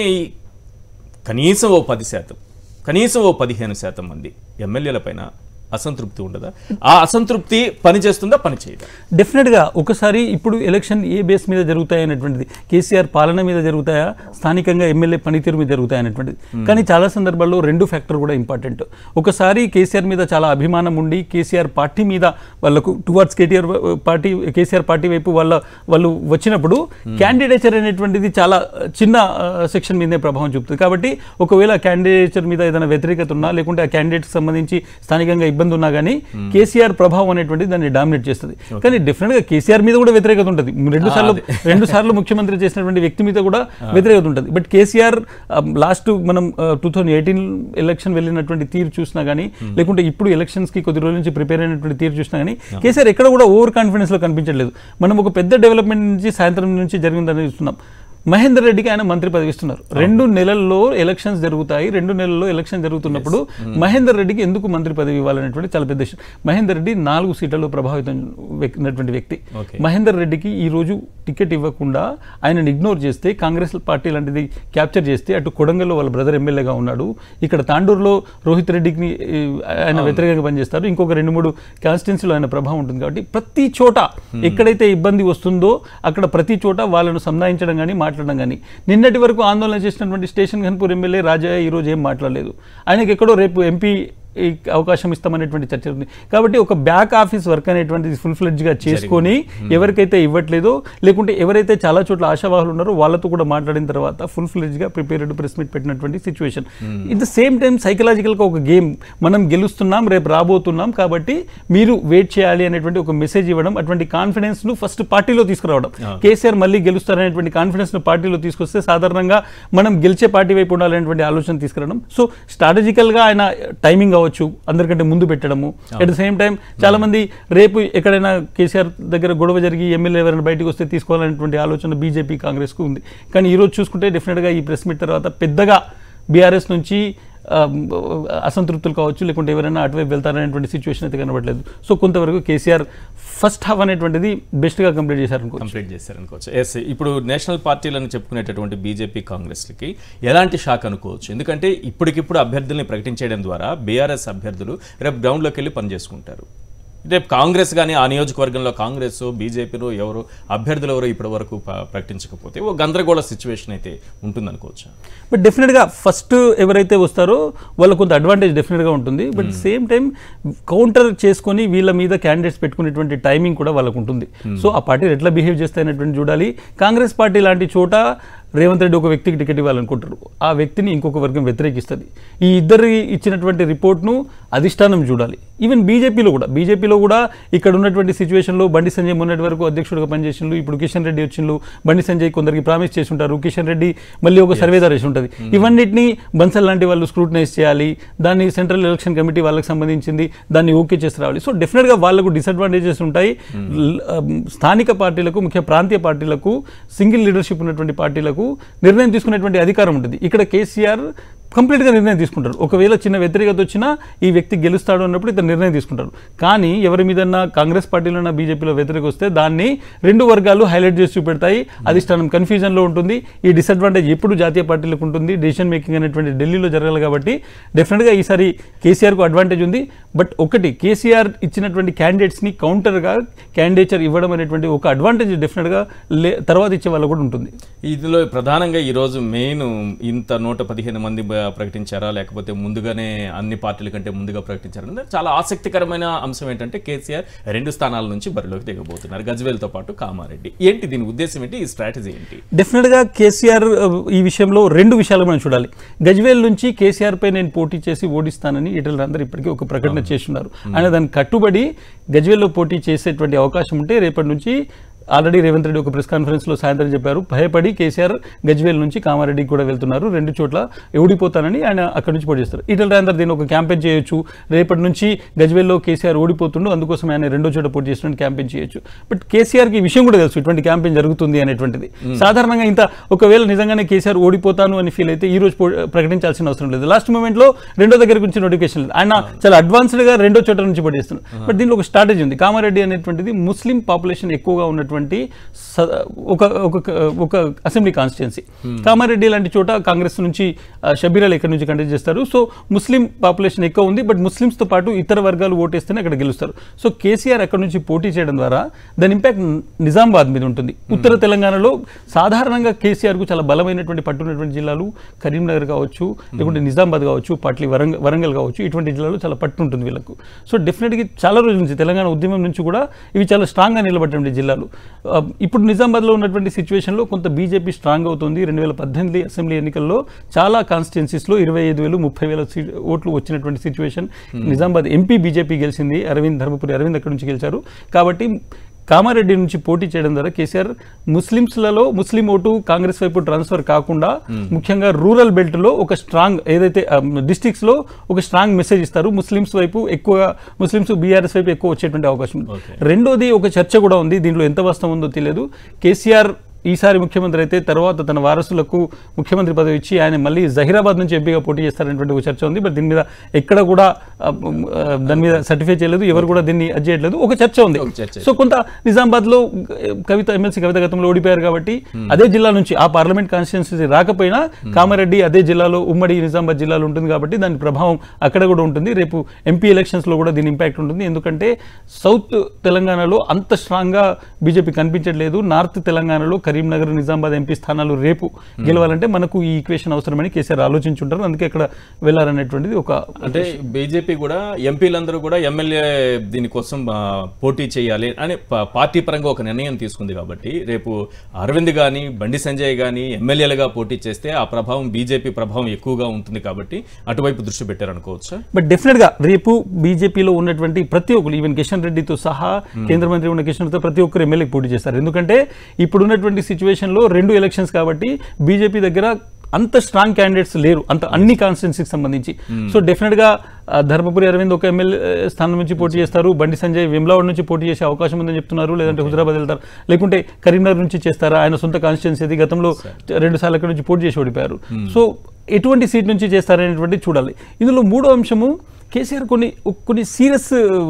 కనీసం ఓ పది శాతం కనీసం ఓ పదిహేను శాతం మంది ఎమ్మెల్యేల పైన అసంతృప్తి ఉండదా? ఆ అసంతృప్తి పనిచేస్తుందా, పని చేయదా? డెఫినెట్గా ఒకసారి ఇప్పుడు ఎలక్షన్ ఏ బేస్ మీద జరుగుతాయి అనేటువంటిది, కేసీఆర్ పాలన మీద జరుగుతాయా, స్థానికంగా ఎమ్మెల్యే పనితీరు మీద జరుగుతాయి అనేటువంటిది. కానీ చాలా సందర్భాల్లో రెండు ఫ్యాక్టర్ కూడా ఇంపార్టెంట్. ఒకసారి కేసీఆర్ మీద చాలా అభిమానం ఉండి కేసీఆర్ పార్టీ మీద వాళ్ళకు towards KTR party KCR party వైపు వాళ్ళ వాళ్ళు వచ్చినప్పుడు క్యాండిడేచర్ అనేటువంటిది చాలా చిన్న సెక్షన్ మీదే ప్రభావం చూపుతుంది. కాబట్టి ఒకవేళ క్యాండిడేచర్ మీద ఏదైనా వ్యతిరేకత ఉన్నా లేకుంటే ఆ క్యాండిడేట్కి సంబంధించి స్థానికంగా ఇబ్బంది ఉన్నా కానీ కేసీఆర్ ప్రభావం అనేటువంటి దాన్ని డామినేట్ చేస్తుంది. కానీ డెఫినెట్ గా కేసీఆర్ మీద కూడా వ్యతిరేకత ఉంటుంది. రెండు సార్లు రెండు సార్లు ముఖ్యమంత్రి చేసినటువంటి వ్యక్తి మీద కూడా వ్యతిరేకత ఉంటుంది. బట్ కేసీఆర్ లాస్ట్ మనం టూ థౌసండ్ ఎయిటీన్ ఎలక్షన్ వెళ్ళినటువంటి తీరు చూసినా కానీ లేకుంటే ఇప్పుడు ఎలక్షన్స్ కి కొద్ది రోజుల నుంచి ప్రిపేర్ అయినటువంటి తీరు చూసినా కానీ కేసీఆర్ ఎక్కడ కూడా ఓవర్ కాన్ఫిడెన్స్ లో కనిపించట్లేదు. మనం ఒక పెద్ద డెవలప్మెంట్ నుంచి సాయంత్రం నుంచి జరిగిందని చూస్తున్నాం. మహేందర్ రెడ్డికి ఆయన మంత్రి పదవి ఇస్తున్నారు. రెండు నెలల్లో ఎలక్షన్స్ జరుగుతాయి. రెండు నెలల్లో ఎలక్షన్ జరుగుతున్నప్పుడు మహేందర్ రెడ్డికి ఎందుకు మంత్రి పదవి ఇవ్వాలనేటువంటి చాలా పెద్ద విషయం. మహేందర్ రెడ్డి నాలుగు సీట్లలో ప్రభావితం అయినటువంటి వ్యక్తి. మహేందర్ రెడ్డికి ఈ రోజు టికెట్ ఇవ్వకుండా ఆయనను ఇగ్నోర్ చేస్తే, కాంగ్రెస్ పార్టీ లాంటిది క్యాప్చర్ చేస్తే, అటు కొడంగల్లో వాళ్ళ బ్రదర్ ఎమ్మెల్యేగా ఉన్నాడు, ఇక్కడ తాండూరులో రోహిత్ రెడ్డికి ఆయన వ్యతిరేకంగా పనిచేస్తారు, ఇంకొక రెండు మూడు కాన్స్టిట్యున్సీలో ఆయన ప్రభావం ఉంటుంది. కాబట్టి ప్రతి చోట ఎక్కడైతే ఇబ్బంది వస్తుందో అక్కడ ప్రతి చోట వాళ్ళను సంధాయించడం కానీ మాట్లాడడం కానీ. నిన్నటి వరకు ఆందోళన చేసినటువంటి స్టేషన్ ఘన్పూర్ ఎమ్మెల్యే రాజయ్య ఈరోజు ఏం మాట్లాడలేదు. ఆయనకి ఎక్కడో రేపు ఎంపీ అవకాశం ఇస్తామనేటువంటి చర్చ ఉంది. కాబట్టి ఒక బ్యాక్ ఆఫీస్ వర్క్ అనేటువంటిది ఫుల్ ఫ్లెడ్జ్గా చేసుకొని ఎవరికైతే ఇవ్వట్లేదో, లేకుంటే ఎవరైతే చాలా చోట్ల ఆశావాహులు ఉన్నారో వాళ్ళతో కూడా మాట్లాడిన తర్వాత ఫుల్ ఫ్లెడ్జ్గా ప్రిపేర్డ్ ప్రెస్ మీట్ పెట్టినటువంటి situation. It the same time సైకలాజికల్గా ఒక గేమ్, మనం గెలుస్తున్నాం, రేపు రాబోతున్నాం, కాబట్టి మీరు వెయిట్ చేయాలి అనేటువంటి ఒక మెసేజ్ ఇవ్వడం, అటువంటి కాన్ఫిడెన్స్ను ఫస్ట్ పార్టీలో తీసుకురావడం. కేసీఆర్ మళ్ళీ గెలుస్తారనేటువంటి కాన్ఫిడెన్స్ను పార్టీలో తీసుకొస్తే సాధారణంగా మనం గెలిచే పార్టీ వైపు ఉండాలనేటువంటి ఆలోచన తీసుకురావడం. సో స్ట్రాటజికల్గా ఆయన టైమింగ్ అవ్వచ్చు, అందరికంటే ముందు పెట్టడము. అట్ ద సేమ్ టైం చాలా మంది రేపు ఎక్కడైనా కేసీఆర్ దగ్గర గొడవ జరిగి ఎమ్మెల్యే ఎవరైనా బయటకు వస్తే తీసుకోవాలనేటువంటి ఆలోచన బీజేపీ కాంగ్రెస్కు ఉంది. కానీ ఈరోజు చూసుకుంటే డెఫినెట్గా ఈ ప్రెస్ మీట్ తర్వాత పెద్దగా బీఆర్ఎస్ నుంచి అసంతృప్తులు కావచ్చు, లేకుంటే ఎవరైనా అటువైపు వెళ్తారనేటువంటి సిచ్యువేషన్ అయితే కనబడలేదు. సో కొంతవరకు కేసీఆర్ ఫస్ట్ హాఫ్ అనేటువంటిది బెస్ట్గా కంప్లీట్ చేశారనుకో కంప్లీట్ చేశారనుకోవచ్చు. ఎస్, ఇప్పుడు నేషనల్ పార్టీలను చెప్పుకునేటటువంటి బీజేపీ కాంగ్రెస్లకి ఎలాంటి షాక్ అనుకోవచ్చు? ఎందుకంటే ఇప్పటికిప్పుడు అభ్యర్థుల్ని ప్రకటించడం ద్వారా బీఆర్ఎస్ అభ్యర్థులు రేపు గ్రౌండ్లోకి వెళ్ళి పనిచేసుకుంటారు. రేపు కాంగ్రెస్ కానీ ఆ నియోజకవర్గంలో కాంగ్రెస్ బీజేపీలో ఎవరు అభ్యర్థులు ఎవరో ఇప్పటి వరకు ప్రకటించకపోతే ఓ గందరగోళ సిచ్యువేషన్ అయితే ఉంటుందనుకోవచ్చు. బట్ డెఫినెట్గా ఫస్ట్ ఎవరైతే వస్తారో వాళ్ళకు కొంత అడ్వాంటేజ్ డెఫినెట్గా ఉంటుంది. బట్ సేమ్ టైం కౌంటర్ చేసుకొని వీళ్ళ మీద క్యాండిడేట్స్ పెట్టుకునేటువంటి టైమింగ్ కూడా వాళ్ళకు ఉంటుంది. సో ఆ పార్టీలు ఎట్లా బిహేవ్ చేస్తాయనేటువంటి చూడాలి. కాంగ్రెస్ పార్టీ లాంటి చోట రేవంత్ రెడ్డి ఒక వ్యక్తికి టికెట్ ఇవ్వాలనుకుంటారు, ఆ వ్యక్తిని ఇంకొక వర్గం వ్యతిరేకిస్తుంది. ఈ ఇద్దరు ఇచ్చినటువంటి రిపోర్ట్ను అధిష్టానం చూడాలి. ఈవెన్ బీజేపీలో కూడా బీజేపీలో కూడా ఇక్కడ ఉన్నటువంటి సిచ్యువేషన్లో బండి సంజయ్ మొన్నటి వరకు అధ్యక్షుడిగా పనిచేసిండు, ఇప్పుడు కిషన్ రెడ్డి వచ్చిండు. బండి సంజయ్ కొందరికి ప్రామిస్ చేసి ఉంటారు, కిషన్ రెడ్డి మళ్ళీ ఒక సర్వేదార్ వేసి ఉంటుంది. ఇవన్నిటిని బన్సల్ లాంటి వాళ్ళు స్క్రూటనైజ్ చేయాలి, దాన్ని సెంట్రల్ ఎలక్షన్ కమిటీ వాళ్ళకి సంబంధించింది, దాన్ని ఓకే చేసి రావాలి. సో డెఫినెట్గా వాళ్ళకు డిసడ్వాంటేజెస్ ఉంటాయి. స్థానిక పార్టీలకు, ముఖ్య ప్రాంతీయ పార్టీలకు, సింగిల్ లీడర్షిప్ ఉన్నటువంటి పార్టీలకు నిర్ణయం తీసుకునేటువంటి అధికారం ఉంటుంది. ఇక్కడ కేసీఆర్ కంప్లీట్గా నిర్ణయం తీసుకుంటారు. ఒకవేళ చిన్న వ్యతిరేకత వచ్చినా ఈ వ్యక్తి గెలుస్తాడు అన్నప్పుడు ఇతను నిర్ణయం తీసుకుంటారు. కానీ ఎవరి మీదన్నా కాంగ్రెస్ పార్టీలో బీజేపీలో వ్యతిరేకత వస్తే దాన్ని రెండు వర్గాలు హైలైట్ చేసి చూపెడతాయి. అధిష్టానం కన్ఫ్యూజన్లో ఉంటుంది. ఈ డిసడ్వాంటేజ్ ఎప్పుడు జాతీయ పార్టీలకు ఉంటుంది. డెసిషన్ మేకింగ్ అనేటువంటి ఢిల్లీలో జరగాలి. కాబట్టి డెఫినెట్గా ఈసారి కేసీఆర్కు అడ్వాంటేజ్ ఉంది. బట్ ఒకటి, కేసీఆర్ ఇచ్చినటువంటి క్యాండిడేట్స్ని కౌంటర్గా క్యాండిడేచర్ ఇవ్వడం అనేటువంటి ఒక అడ్వాంటేజ్ డెఫినెట్గా లే తర్వాత ఇచ్చే వాళ్ళు కూడా ఉంటుంది. ఇందులో ప్రధానంగా ఈరోజు మెయిన్ ఇంత నూట పదిహేను మంది ప్రకటించారా, లేకపోతే ముందుగానే అన్ని పార్టీల కంటే ముందుగా ప్రకటించారా? చాలా ఆసక్తికరమైన అంశం ఏంటంటే కేసీఆర్ రెండు స్థానాల నుంచి బరిలోకి దిగబోతున్నారు, గజ్వేల్తో పాటు కామారెడ్డి. ఏంటి దీని ఉద్దేశం ఏంటి, ఈ స్ట్రాటజీ ఏంటి? డెఫినెట్గా కేసీఆర్ ఈ విషయంలో రెండు విషయాలు మనం చూడాలి. గజ్వేల్ నుంచి కేసీఆర్ పై నేను పోటీ చేసి ఓడిస్తానని ఈటలందరూ ఇప్పటికీ ఒక ప్రకటన చేస్తున్నారు. ఆయన దానికి కట్టుబడి గజ్వేల్లో పోటీ చేసేటువంటి అవకాశం ఉంటే రేపటి నుంచి ఆల్రెడీ రేవంత్ రెడ్డి ఒక ప్రెస్ కాన్ఫరెన్స్లో సాయంత్రం చెప్పారు, భయపడి కేసీఆర్ గజ్వేల్ నుంచి కామారెడ్డికి కూడా వెళ్తున్నారు, రెండు చోట్ల ఓడిపోతానని ఆయన అక్కడి నుంచి పోటీ చేస్తారు. ఈటల రాజేందర్ దీన్ని ఒక క్యాంపెయిన్ చేయొచ్చు, రేపటి నుంచి గజ్వేల్లో కేసీఆర్ ఓడిపోతుండు అందుకోసం ఆయన రెండో చోట పోటీ చేస్తున్న క్యాంపెయిన్ చేయొచ్చు. బట్ కేసీఆర్కి ఈ విషయం కూడా తెలుసు ఇటువంటి క్యాంపెయిన్ జరుగుతుంది అనేటువంటిది. సాధారణంగా ఇంత ఒకవేళ నిజంగానే కేసీఆర్ ఓడిపోతాను అని ఫీల్ అయితే ఈ రోజు ప్రకటించాల్సిన అవసరం లేదు. లాస్ట్ మూమెంట్లో రెండో దగ్గర గురించి నోటిఫికేషన్ లేదు, ఆయన చాలా అడ్వాన్స్డ్గా రెండో చోట నుంచి పోటీ చేస్తున్నారు. బట్ దీనిలో ఒక స్ట్రాటజీ ఉంది. కామారెడ్డి అనేటువంటిది ముస్లిం పాపులేషన్ ఎక్కువగా ఉన్నటువంటి ఒక ఒక అసెంబ్లీ కాన్స్టిట్యున్సీ. కామారెడ్డి లాంటి చోట కాంగ్రెస్ నుంచి షబీరాలు ఎక్కడి నుంచి కంటెస్ట్ చేస్తారు. సో ముస్లిం పాపులేషన్ ఎక్కువ ఉంది. బట్ ముస్లిమ్స్తో పాటు ఇతర వర్గాలు ఓటేస్తేనే అక్కడ గెలుస్తారు. సో కేసీఆర్ అక్కడ నుంచి పోటీ చేయడం ద్వారా దాని ఇంపాక్ట్ నిజామాబాద్ మీద ఉంటుంది. ఉత్తర తెలంగాణలో సాధారణంగా కేసీఆర్కు చాలా బలమైనటువంటి పట్టున్నటువంటి జిల్లాలు కరీంనగర్ కావచ్చు, లేకుంటే నిజామాబాద్ కావచ్చు, పాట్లీ వరంగల్ వరంగల్ కావచ్చు, ఇటువంటి జిల్లాలో చాలా పట్టు ఉంటుంది వీళ్ళకు. సో డెఫినెట్గా చాలా రోజుల నుంచి తెలంగాణ ఉద్యమం నుంచి కూడా ఇవి చాలా స్ట్రాంగ్గా నిలబడినటువంటి జిల్లాలు. ఇప్పుడు నిజామాబాద్లో ఉన్నటువంటి సిచ్యువేషన్లో కొంత బీజేపీ స్ట్రాంగ్ అవుతుంది. రెండు వేల పద్దెనిమిది అసెంబ్లీ ఎన్నికల్లో చాలా కాన్స్టిట్యున్సీస్లో ఇరవై ఐదు వేలు ముప్పై వేల ఓట్లు వచ్చినటువంటి సిచ్యువేషన్. నిజామాబాద్ ఎంపీ బీజేపీ గెలిచింది, అరవింద్ ధర్మపురి అరవింద్ అక్కడి నుంచి గెలిచారు. కాబట్టి కామారెడ్డి నుంచి పోటీ చేయడం ద్వారా కేసీఆర్ ముస్లిమ్స్లలో ముస్లిం ఓటు కాంగ్రెస్ వైపు ట్రాన్స్ఫర్ కాకుండా ముఖ్యంగా రూరల్ బెల్ట్లో ఒక స్ట్రాంగ్ ఏదైతే డిస్ట్రిక్ట్స్లో ఒక స్ట్రాంగ్ మెసేజ్ ఇస్తారు. ముస్లిమ్స్ వైపు ఎక్కువ ముస్లిమ్స్ బీఆర్ఎస్ వైపు ఎక్కువ వచ్చేటువంటి అవకాశం ఉంది. రెండోది ఒక చర్చ కూడా ఉంది, దీంట్లో ఎంత వాస్తవం ఉందో తెలియదు. కేసీఆర్ ఈసారి ముఖ్యమంత్రి అయితే తర్వాత తన వారసులకు ముఖ్యమంత్రి పదవి ఇచ్చి ఆయన మళ్ళీ జహీరాబాద్ నుంచి ఎంపీగా పోటీ చేస్తారనేటువంటి ఒక చర్చ ఉంది. బట్ దీని మీద ఎక్కడ కూడా దాని మీద సర్టిఫై చేయలేదు, ఎవరు కూడా దీన్ని అది చేయట్లేదు. ఒక చర్చ ఉంది. సో కొంత నిజామాబాద్ లో కవిత ఎమ్మెల్సీ కవిత గతంలో ఓడిపోయారు కాబట్టి అదే జిల్లా నుంచి ఆ పార్లమెంట్ కాన్స్టిట్యున్సీ రాకపోయినా కామారెడ్డి అదే జిల్లాలో ఉమ్మడి నిజామాబాద్ జిల్లాలో ఉంటుంది కాబట్టి దాని ప్రభావం అక్కడ కూడా ఉంటుంది. రేపు ఎంపీ ఎలక్షన్స్ లో కూడా దీని ఇంపాక్ట్ ఉంటుంది. ఎందుకంటే సౌత్ తెలంగాణలో అంత స్ట్రాంగ్ గా బీజేపీ కనిపించట్లేదు. నార్త్ తెలంగాణలో కరీంనగర్ నిజామాబాద్ ఎంపీ స్థానాలు రేపు గెలవాలంటే మనకు ఈ ఈక్వేషన్ అవసరమని కేసీఆర్ ఆలోచించుంటారు. అందుకే అక్కడ వెళ్ళారనేటువంటిది ఒక అంటే బీజేపీ కూడా ఎంపీలందరూ కూడా ఎమ్మెల్యే దీనికోసం పోటీ చేయాలి అని పార్టీ పరంగా ఒక నిర్ణయం తీసుకుంది కాబట్టి రేపు అరవింద్ కానీ బండి సంజయ్ కానీ ఎమ్మెల్యేలుగా పోటీ చేస్తే ఆ ప్రభావం బీజేపీ ప్రభావం ఎక్కువగా ఉంటుంది కాబట్టి అటువైపు దృష్టి పెట్టారనుకోవచ్చు. బట్ డెఫినెట్ గా రేపు బీజేపీలో ఉన్నటువంటి ప్రతి ఒక్కరు ఈవెన్ కిషన్ రెడ్డితో సహా కేంద్ర మంత్రి ఉన్న కిషన్ రెడ్డితో ప్రతి ఒక్కరు ఎమ్మెల్యేకి పోటీ చేస్తారు. ఎందుకంటే ఇప్పుడు ఉన్నటువంటి సిచ్యువేషన్ లో రెండు ఎలక్షన్స్ కాబట్టి బీజేపీ దగ్గర అంత స్ట్రాంగ్ క్యాండిడేట్స్ లేరు అంత అన్ని కాన్స్టిట్యున్సీకి సంబంధించి. సో డెఫినెట్ గా ధర్మపురి అరవింద్ ఒక ఎమ్మెల్యే స్థానం నుంచి పోటీ చేస్తారు, బండి సంజయ్ వేములవాడ నుంచి పోటీ చేసే అవకాశం ఉందని చెప్తున్నారు, లేదంటే హుజరాబాద్ వెళ్తారు, లేకుంటే కరీంనగర్ నుంచి చేస్తారా, ఆయన సొంత కాన్స్టిట్యున్సీ గతంలో రెండు సార్లు అక్కడి నుంచి పోటీ చేసి ఓడిపోయారు. సో ఎటువంటి సీట్ నుంచి చేస్తారనేటువంటి చూడాలి. ఇందులో మూడో అంశము కేసీఆర్ కొన్ని కొన్ని సీరియస్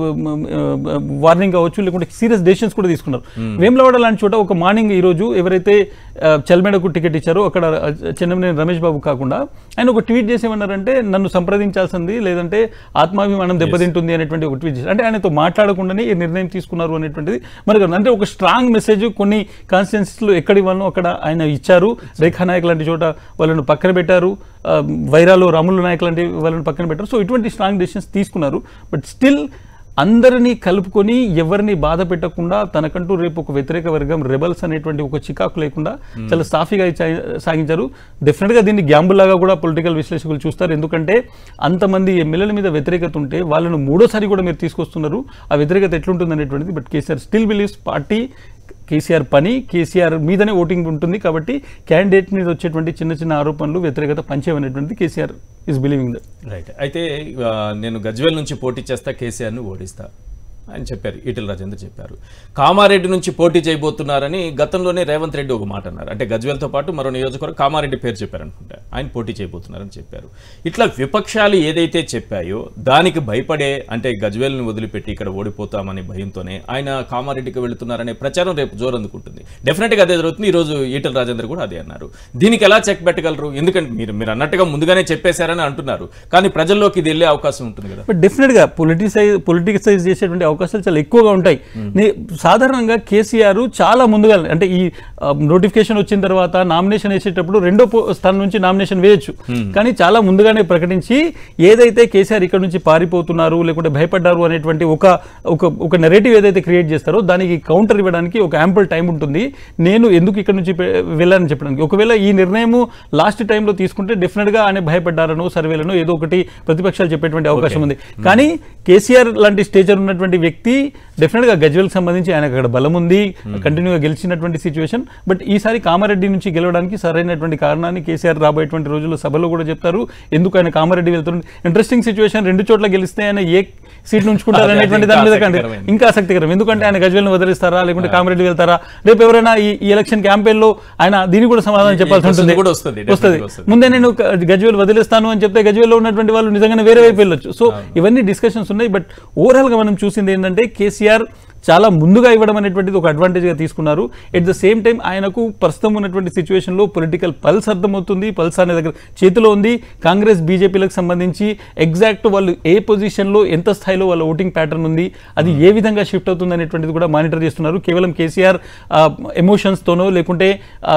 వార్నింగ్ కావచ్చు, లేకుంటే సీరియస్ డెసిషన్స్ కూడా తీసుకున్నారు. వేములవాడ లాంటి చోట ఒక మార్నింగ్ ఈ రోజు ఎవరైతే చల్మేడకు టికెట్ ఇచ్చారో అక్కడ చెన్నమనేని రమేష్ బాబు కాకుండా ఆయన ఒక ట్వీట్ చేసి ఏమన్నారంటే నన్ను సంప్రదించాల్సింది లేదంటే ఆత్మాభిమానం దెబ్బతింటుంది అనేటువంటి ఒక ట్వీట్ చేశారు. అంటే ఆయనతో మాట్లాడకుండానే ఈ నిర్ణయం తీసుకున్నారు అనేటువంటిది మనకు అంటే ఒక స్ట్రాంగ్ మెసేజ్ కొన్ని కాన్స్టిట్యున్సీలో ఎక్కడ ఇవ్వాలో అక్కడ ఆయన ఇచ్చారు. రేఖా నాయక్ లాంటి చోట వాళ్ళను పక్కన పెట్టారు, వైరాలో రాములు నాయక్ లాంటి వాళ్ళని పక్కన పెట్టారు. సో ఇటువంటి స్ట్రాంగ్ డెసిషన్స్ తీసుకున్నారు. బట్ స్టిల్ అందరినీ కలుపుకొని ఎవరిని బాధ పెట్టకుండా తనకంటూ రేపు ఒక వ్యతిరేక వర్గం రెబల్స్ అనేటువంటి ఒక చికాకు లేకుండా చాలా సాఫీగా సాగించారు. డెఫినెట్గా దీన్ని గ్యాంబుల్ లాగా కూడా పొలిటికల్ విశ్లేషకులు చూస్తారు. ఎందుకంటే అంతమంది ఎమ్మెల్యేల మీద వ్యతిరేకత ఉంటే వాళ్ళను మూడోసారి కూడా మీరు తీసుకొస్తున్నారు, ఆ వ్యతిరేకత ఎట్లుంటుంది అనేటువంటిది. But KCR still believes party KCR పని కేసీఆర్ మీదనే ఓటింగ్ ఉంటుంది కాబట్టి క్యాండిడేట్ మీద వచ్చేటువంటి చిన్న చిన్న ఆరోపణలు వ్యతిరేకత పంచేవనేటువంటిది KCR is believing that. Right. అయితే నేను గజ్వేల్ నుంచి పోటీ చేస్తా, కేసీఆర్ను ఓడిస్తా అని చెప్పారు, ఈటెల రాజేందర్ చెప్పారు. కామారెడ్డి నుంచి పోటీ చేయబోతున్నారని గతంలోనే రేవంత్ రెడ్డి ఒక మాట అన్నారు. అంటే గజ్వేల్తో పాటు మరో నియోజకవర్గం కామారెడ్డి పేరు చెప్పారు అనుకుంటా, ఆయన పోటీ చేయబోతున్నారని చెప్పారు. ఇట్లా విపక్షాలు ఏదైతే చెప్పాయో దానికి భయపడే అంటే గజ్వేల్ని వదిలిపెట్టి ఇక్కడ ఓడిపోతామనే భయంతోనే ఆయన కామారెడ్డికి వెళుతున్నారనే ప్రచారం రేపు జోరు అందుకుంటుంది. డెఫినెట్గా అదే జరుగుతుంది. ఈరోజు ఈటెల రాజేందర్ కూడా అదే అన్నారు. దీనికి ఎలా చెక్ పెట్టగలరు? ఎందుకంటే మీరు మీరు అన్నట్టుగా ముందుగానే చెప్పేశారని అంటున్నారు, కానీ ప్రజల్లోకి ఇది వెళ్ళే అవకాశం ఉంటుంది కదా. బట్ డెఫినెట్గా పొలిటిసైజ్ పొలిటిసైజ్ చేసేటువంటి అవకాశాలు చాలా ఎక్కువగా ఉంటాయి. సాధారణంగా కేసీఆర్ చాలా ముందుగా అంటే ఈ నోటిఫికేషన్ వచ్చిన తర్వాత నామినేషన్ వేసేటప్పుడు రెండో స్థానం నుంచి నామినేషన్ వేయొచ్చు, కానీ చాలా ముందుగానే ప్రకటించి ఏదైతే కేసీఆర్ ఇక్కడ నుంచి పారిపోతున్నారు లేకుంటే భయపడ్డారు అనేటువంటి ఒక ఒక నెరేటివ్ ఏదైతే క్రియేట్ చేస్తారో దానికి కౌంటర్ ఇవ్వడానికి ఒక యాంపుల్ టైం ఉంటుంది. నేను ఎందుకు ఇక్కడ నుంచి వెళ్ళాలని చెప్పడానికి ఒకవేళ ఈ నిర్ణయం లాస్ట్ టైంలో తీసుకుంటే డెఫినెట్గా ఆయన భయపడ్డారనో సర్వేలను ఏదో ఒకటి ప్రతిపక్షాలు చెప్పేటువంటి అవకాశం ఉంది. కానీ కేసీఆర్ లాంటి స్టేచర్ ఉన్నటువంటి వ్యక్తి డెఫినెట్గా గజ్వేల్కి సంబంధించి ఆయనకు అక్కడ బలం ఉంది, కంటిన్యూగా గెలిచినటువంటి సిచ్యువేషన్. బట్ ఈసారి కామారెడ్డి నుంచి గెలవడానికి సరైనటువంటి కారణాన్ని కేసీఆర్ రాబోయేటువంటి రోజుల్లో సభలో కూడా చెప్తారు. ఎందుకు ఆయన కామారెడ్డి వెళ్తున్నారు, ఇంట్రెస్టింగ్ సిచ్యువేషన్, రెండు చోట్ల గెలిస్తే ఆయన ఏ సీట్ ఉంచుకుంటారు అనేటువంటి దాని మీద కంటే ఇంకా ఆసక్తికరం. ఎందుకంటే ఆయన గజ్వేల్ని వదిలిస్తారా లేకుంటే కామారెడ్డి వెళ్తారా, రేపు ఎవరైనా ఈ ఎలక్షన్ క్యాంపెయిన్ లో ఆయన దీనికి కూడా సమాధానం చెప్పాల్సి ఉంటుంది వస్తుంది. ముందే నేను గజ్వేల్ వదిలేస్తాను అని చెప్తే గజ్వేల్లో ఉన్నటువంటి వాళ్ళు నిజంగానే వేరే వైపు వెళ్ళొచ్చు. సో ఇవన్నీ డిస్కషన్స్ ఉన్నాయి. బట్ ఓవరాల్ గా మనం చూసింది ఏంటంటే కేసీఆర్ చాలా ముందుగా ఇవ్వడం అనేటువంటిది ఒక అడ్వాంటేజ్గా తీసుకున్నారు. ఎట్ ద సేమ్ టైం ఆయనకు ప్రస్తుతం ఉన్నటువంటి సిచ్యువేషన్లో పొలిటికల్ పల్స్ అర్థమవుతుంది, పల్స్ అనే దగ్గర చేతిలో ఉంది. కాంగ్రెస్ బీజేపీలకు సంబంధించి ఎగ్జాక్ట్ వాళ్ళు ఏ పొజిషన్లో ఎంత స్థాయిలో వాళ్ళ ఓటింగ్ ప్యాటర్న్ ఉంది, అది ఏ విధంగా షిఫ్ట్ అవుతుంది అనేటువంటిది కూడా మానిటర్ చేస్తున్నారు. కేవలం కేసీఆర్ ఎమోషన్స్తోనో లేకుంటే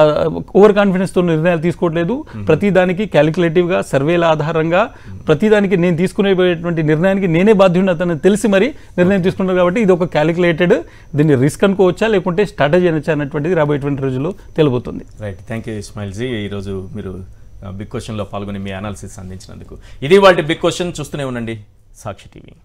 ఓవర్ కాన్ఫిడెన్స్తో నిర్ణయాలు తీసుకోవట్లేదు. ప్రతిదానికి క్యాలిక్యులేటివ్గా సర్వేల ఆధారంగా ప్రతిదానికి నేను తీసుకునేటువంటి నిర్ణయానికి నేనే బాధ్యుడిని అతను తెలిసి మరి నిర్ణయం తీసుకున్నారు. కాబట్టి ఇది ఒక క్యాలిక్యులేట్ దీన్ని రిస్క్ అనుకోవచ్చా లేకుంటే స్ట్రాటజీ అనొచ్చా అనేటువంటిది రాబోయేటువంటి రోజుల్లో తెలియబోతుంది. Right. Thank you Ismail ji, ఈరోజు మీరు బిగ్ క్వశ్చన్లో పాల్గొని మీ అనాలిసిస్ అందించినందుకు. ఇది వాటి బిగ్ క్వశ్చన్. చూస్తూనే ఉండండి సాక్షి టీవీ.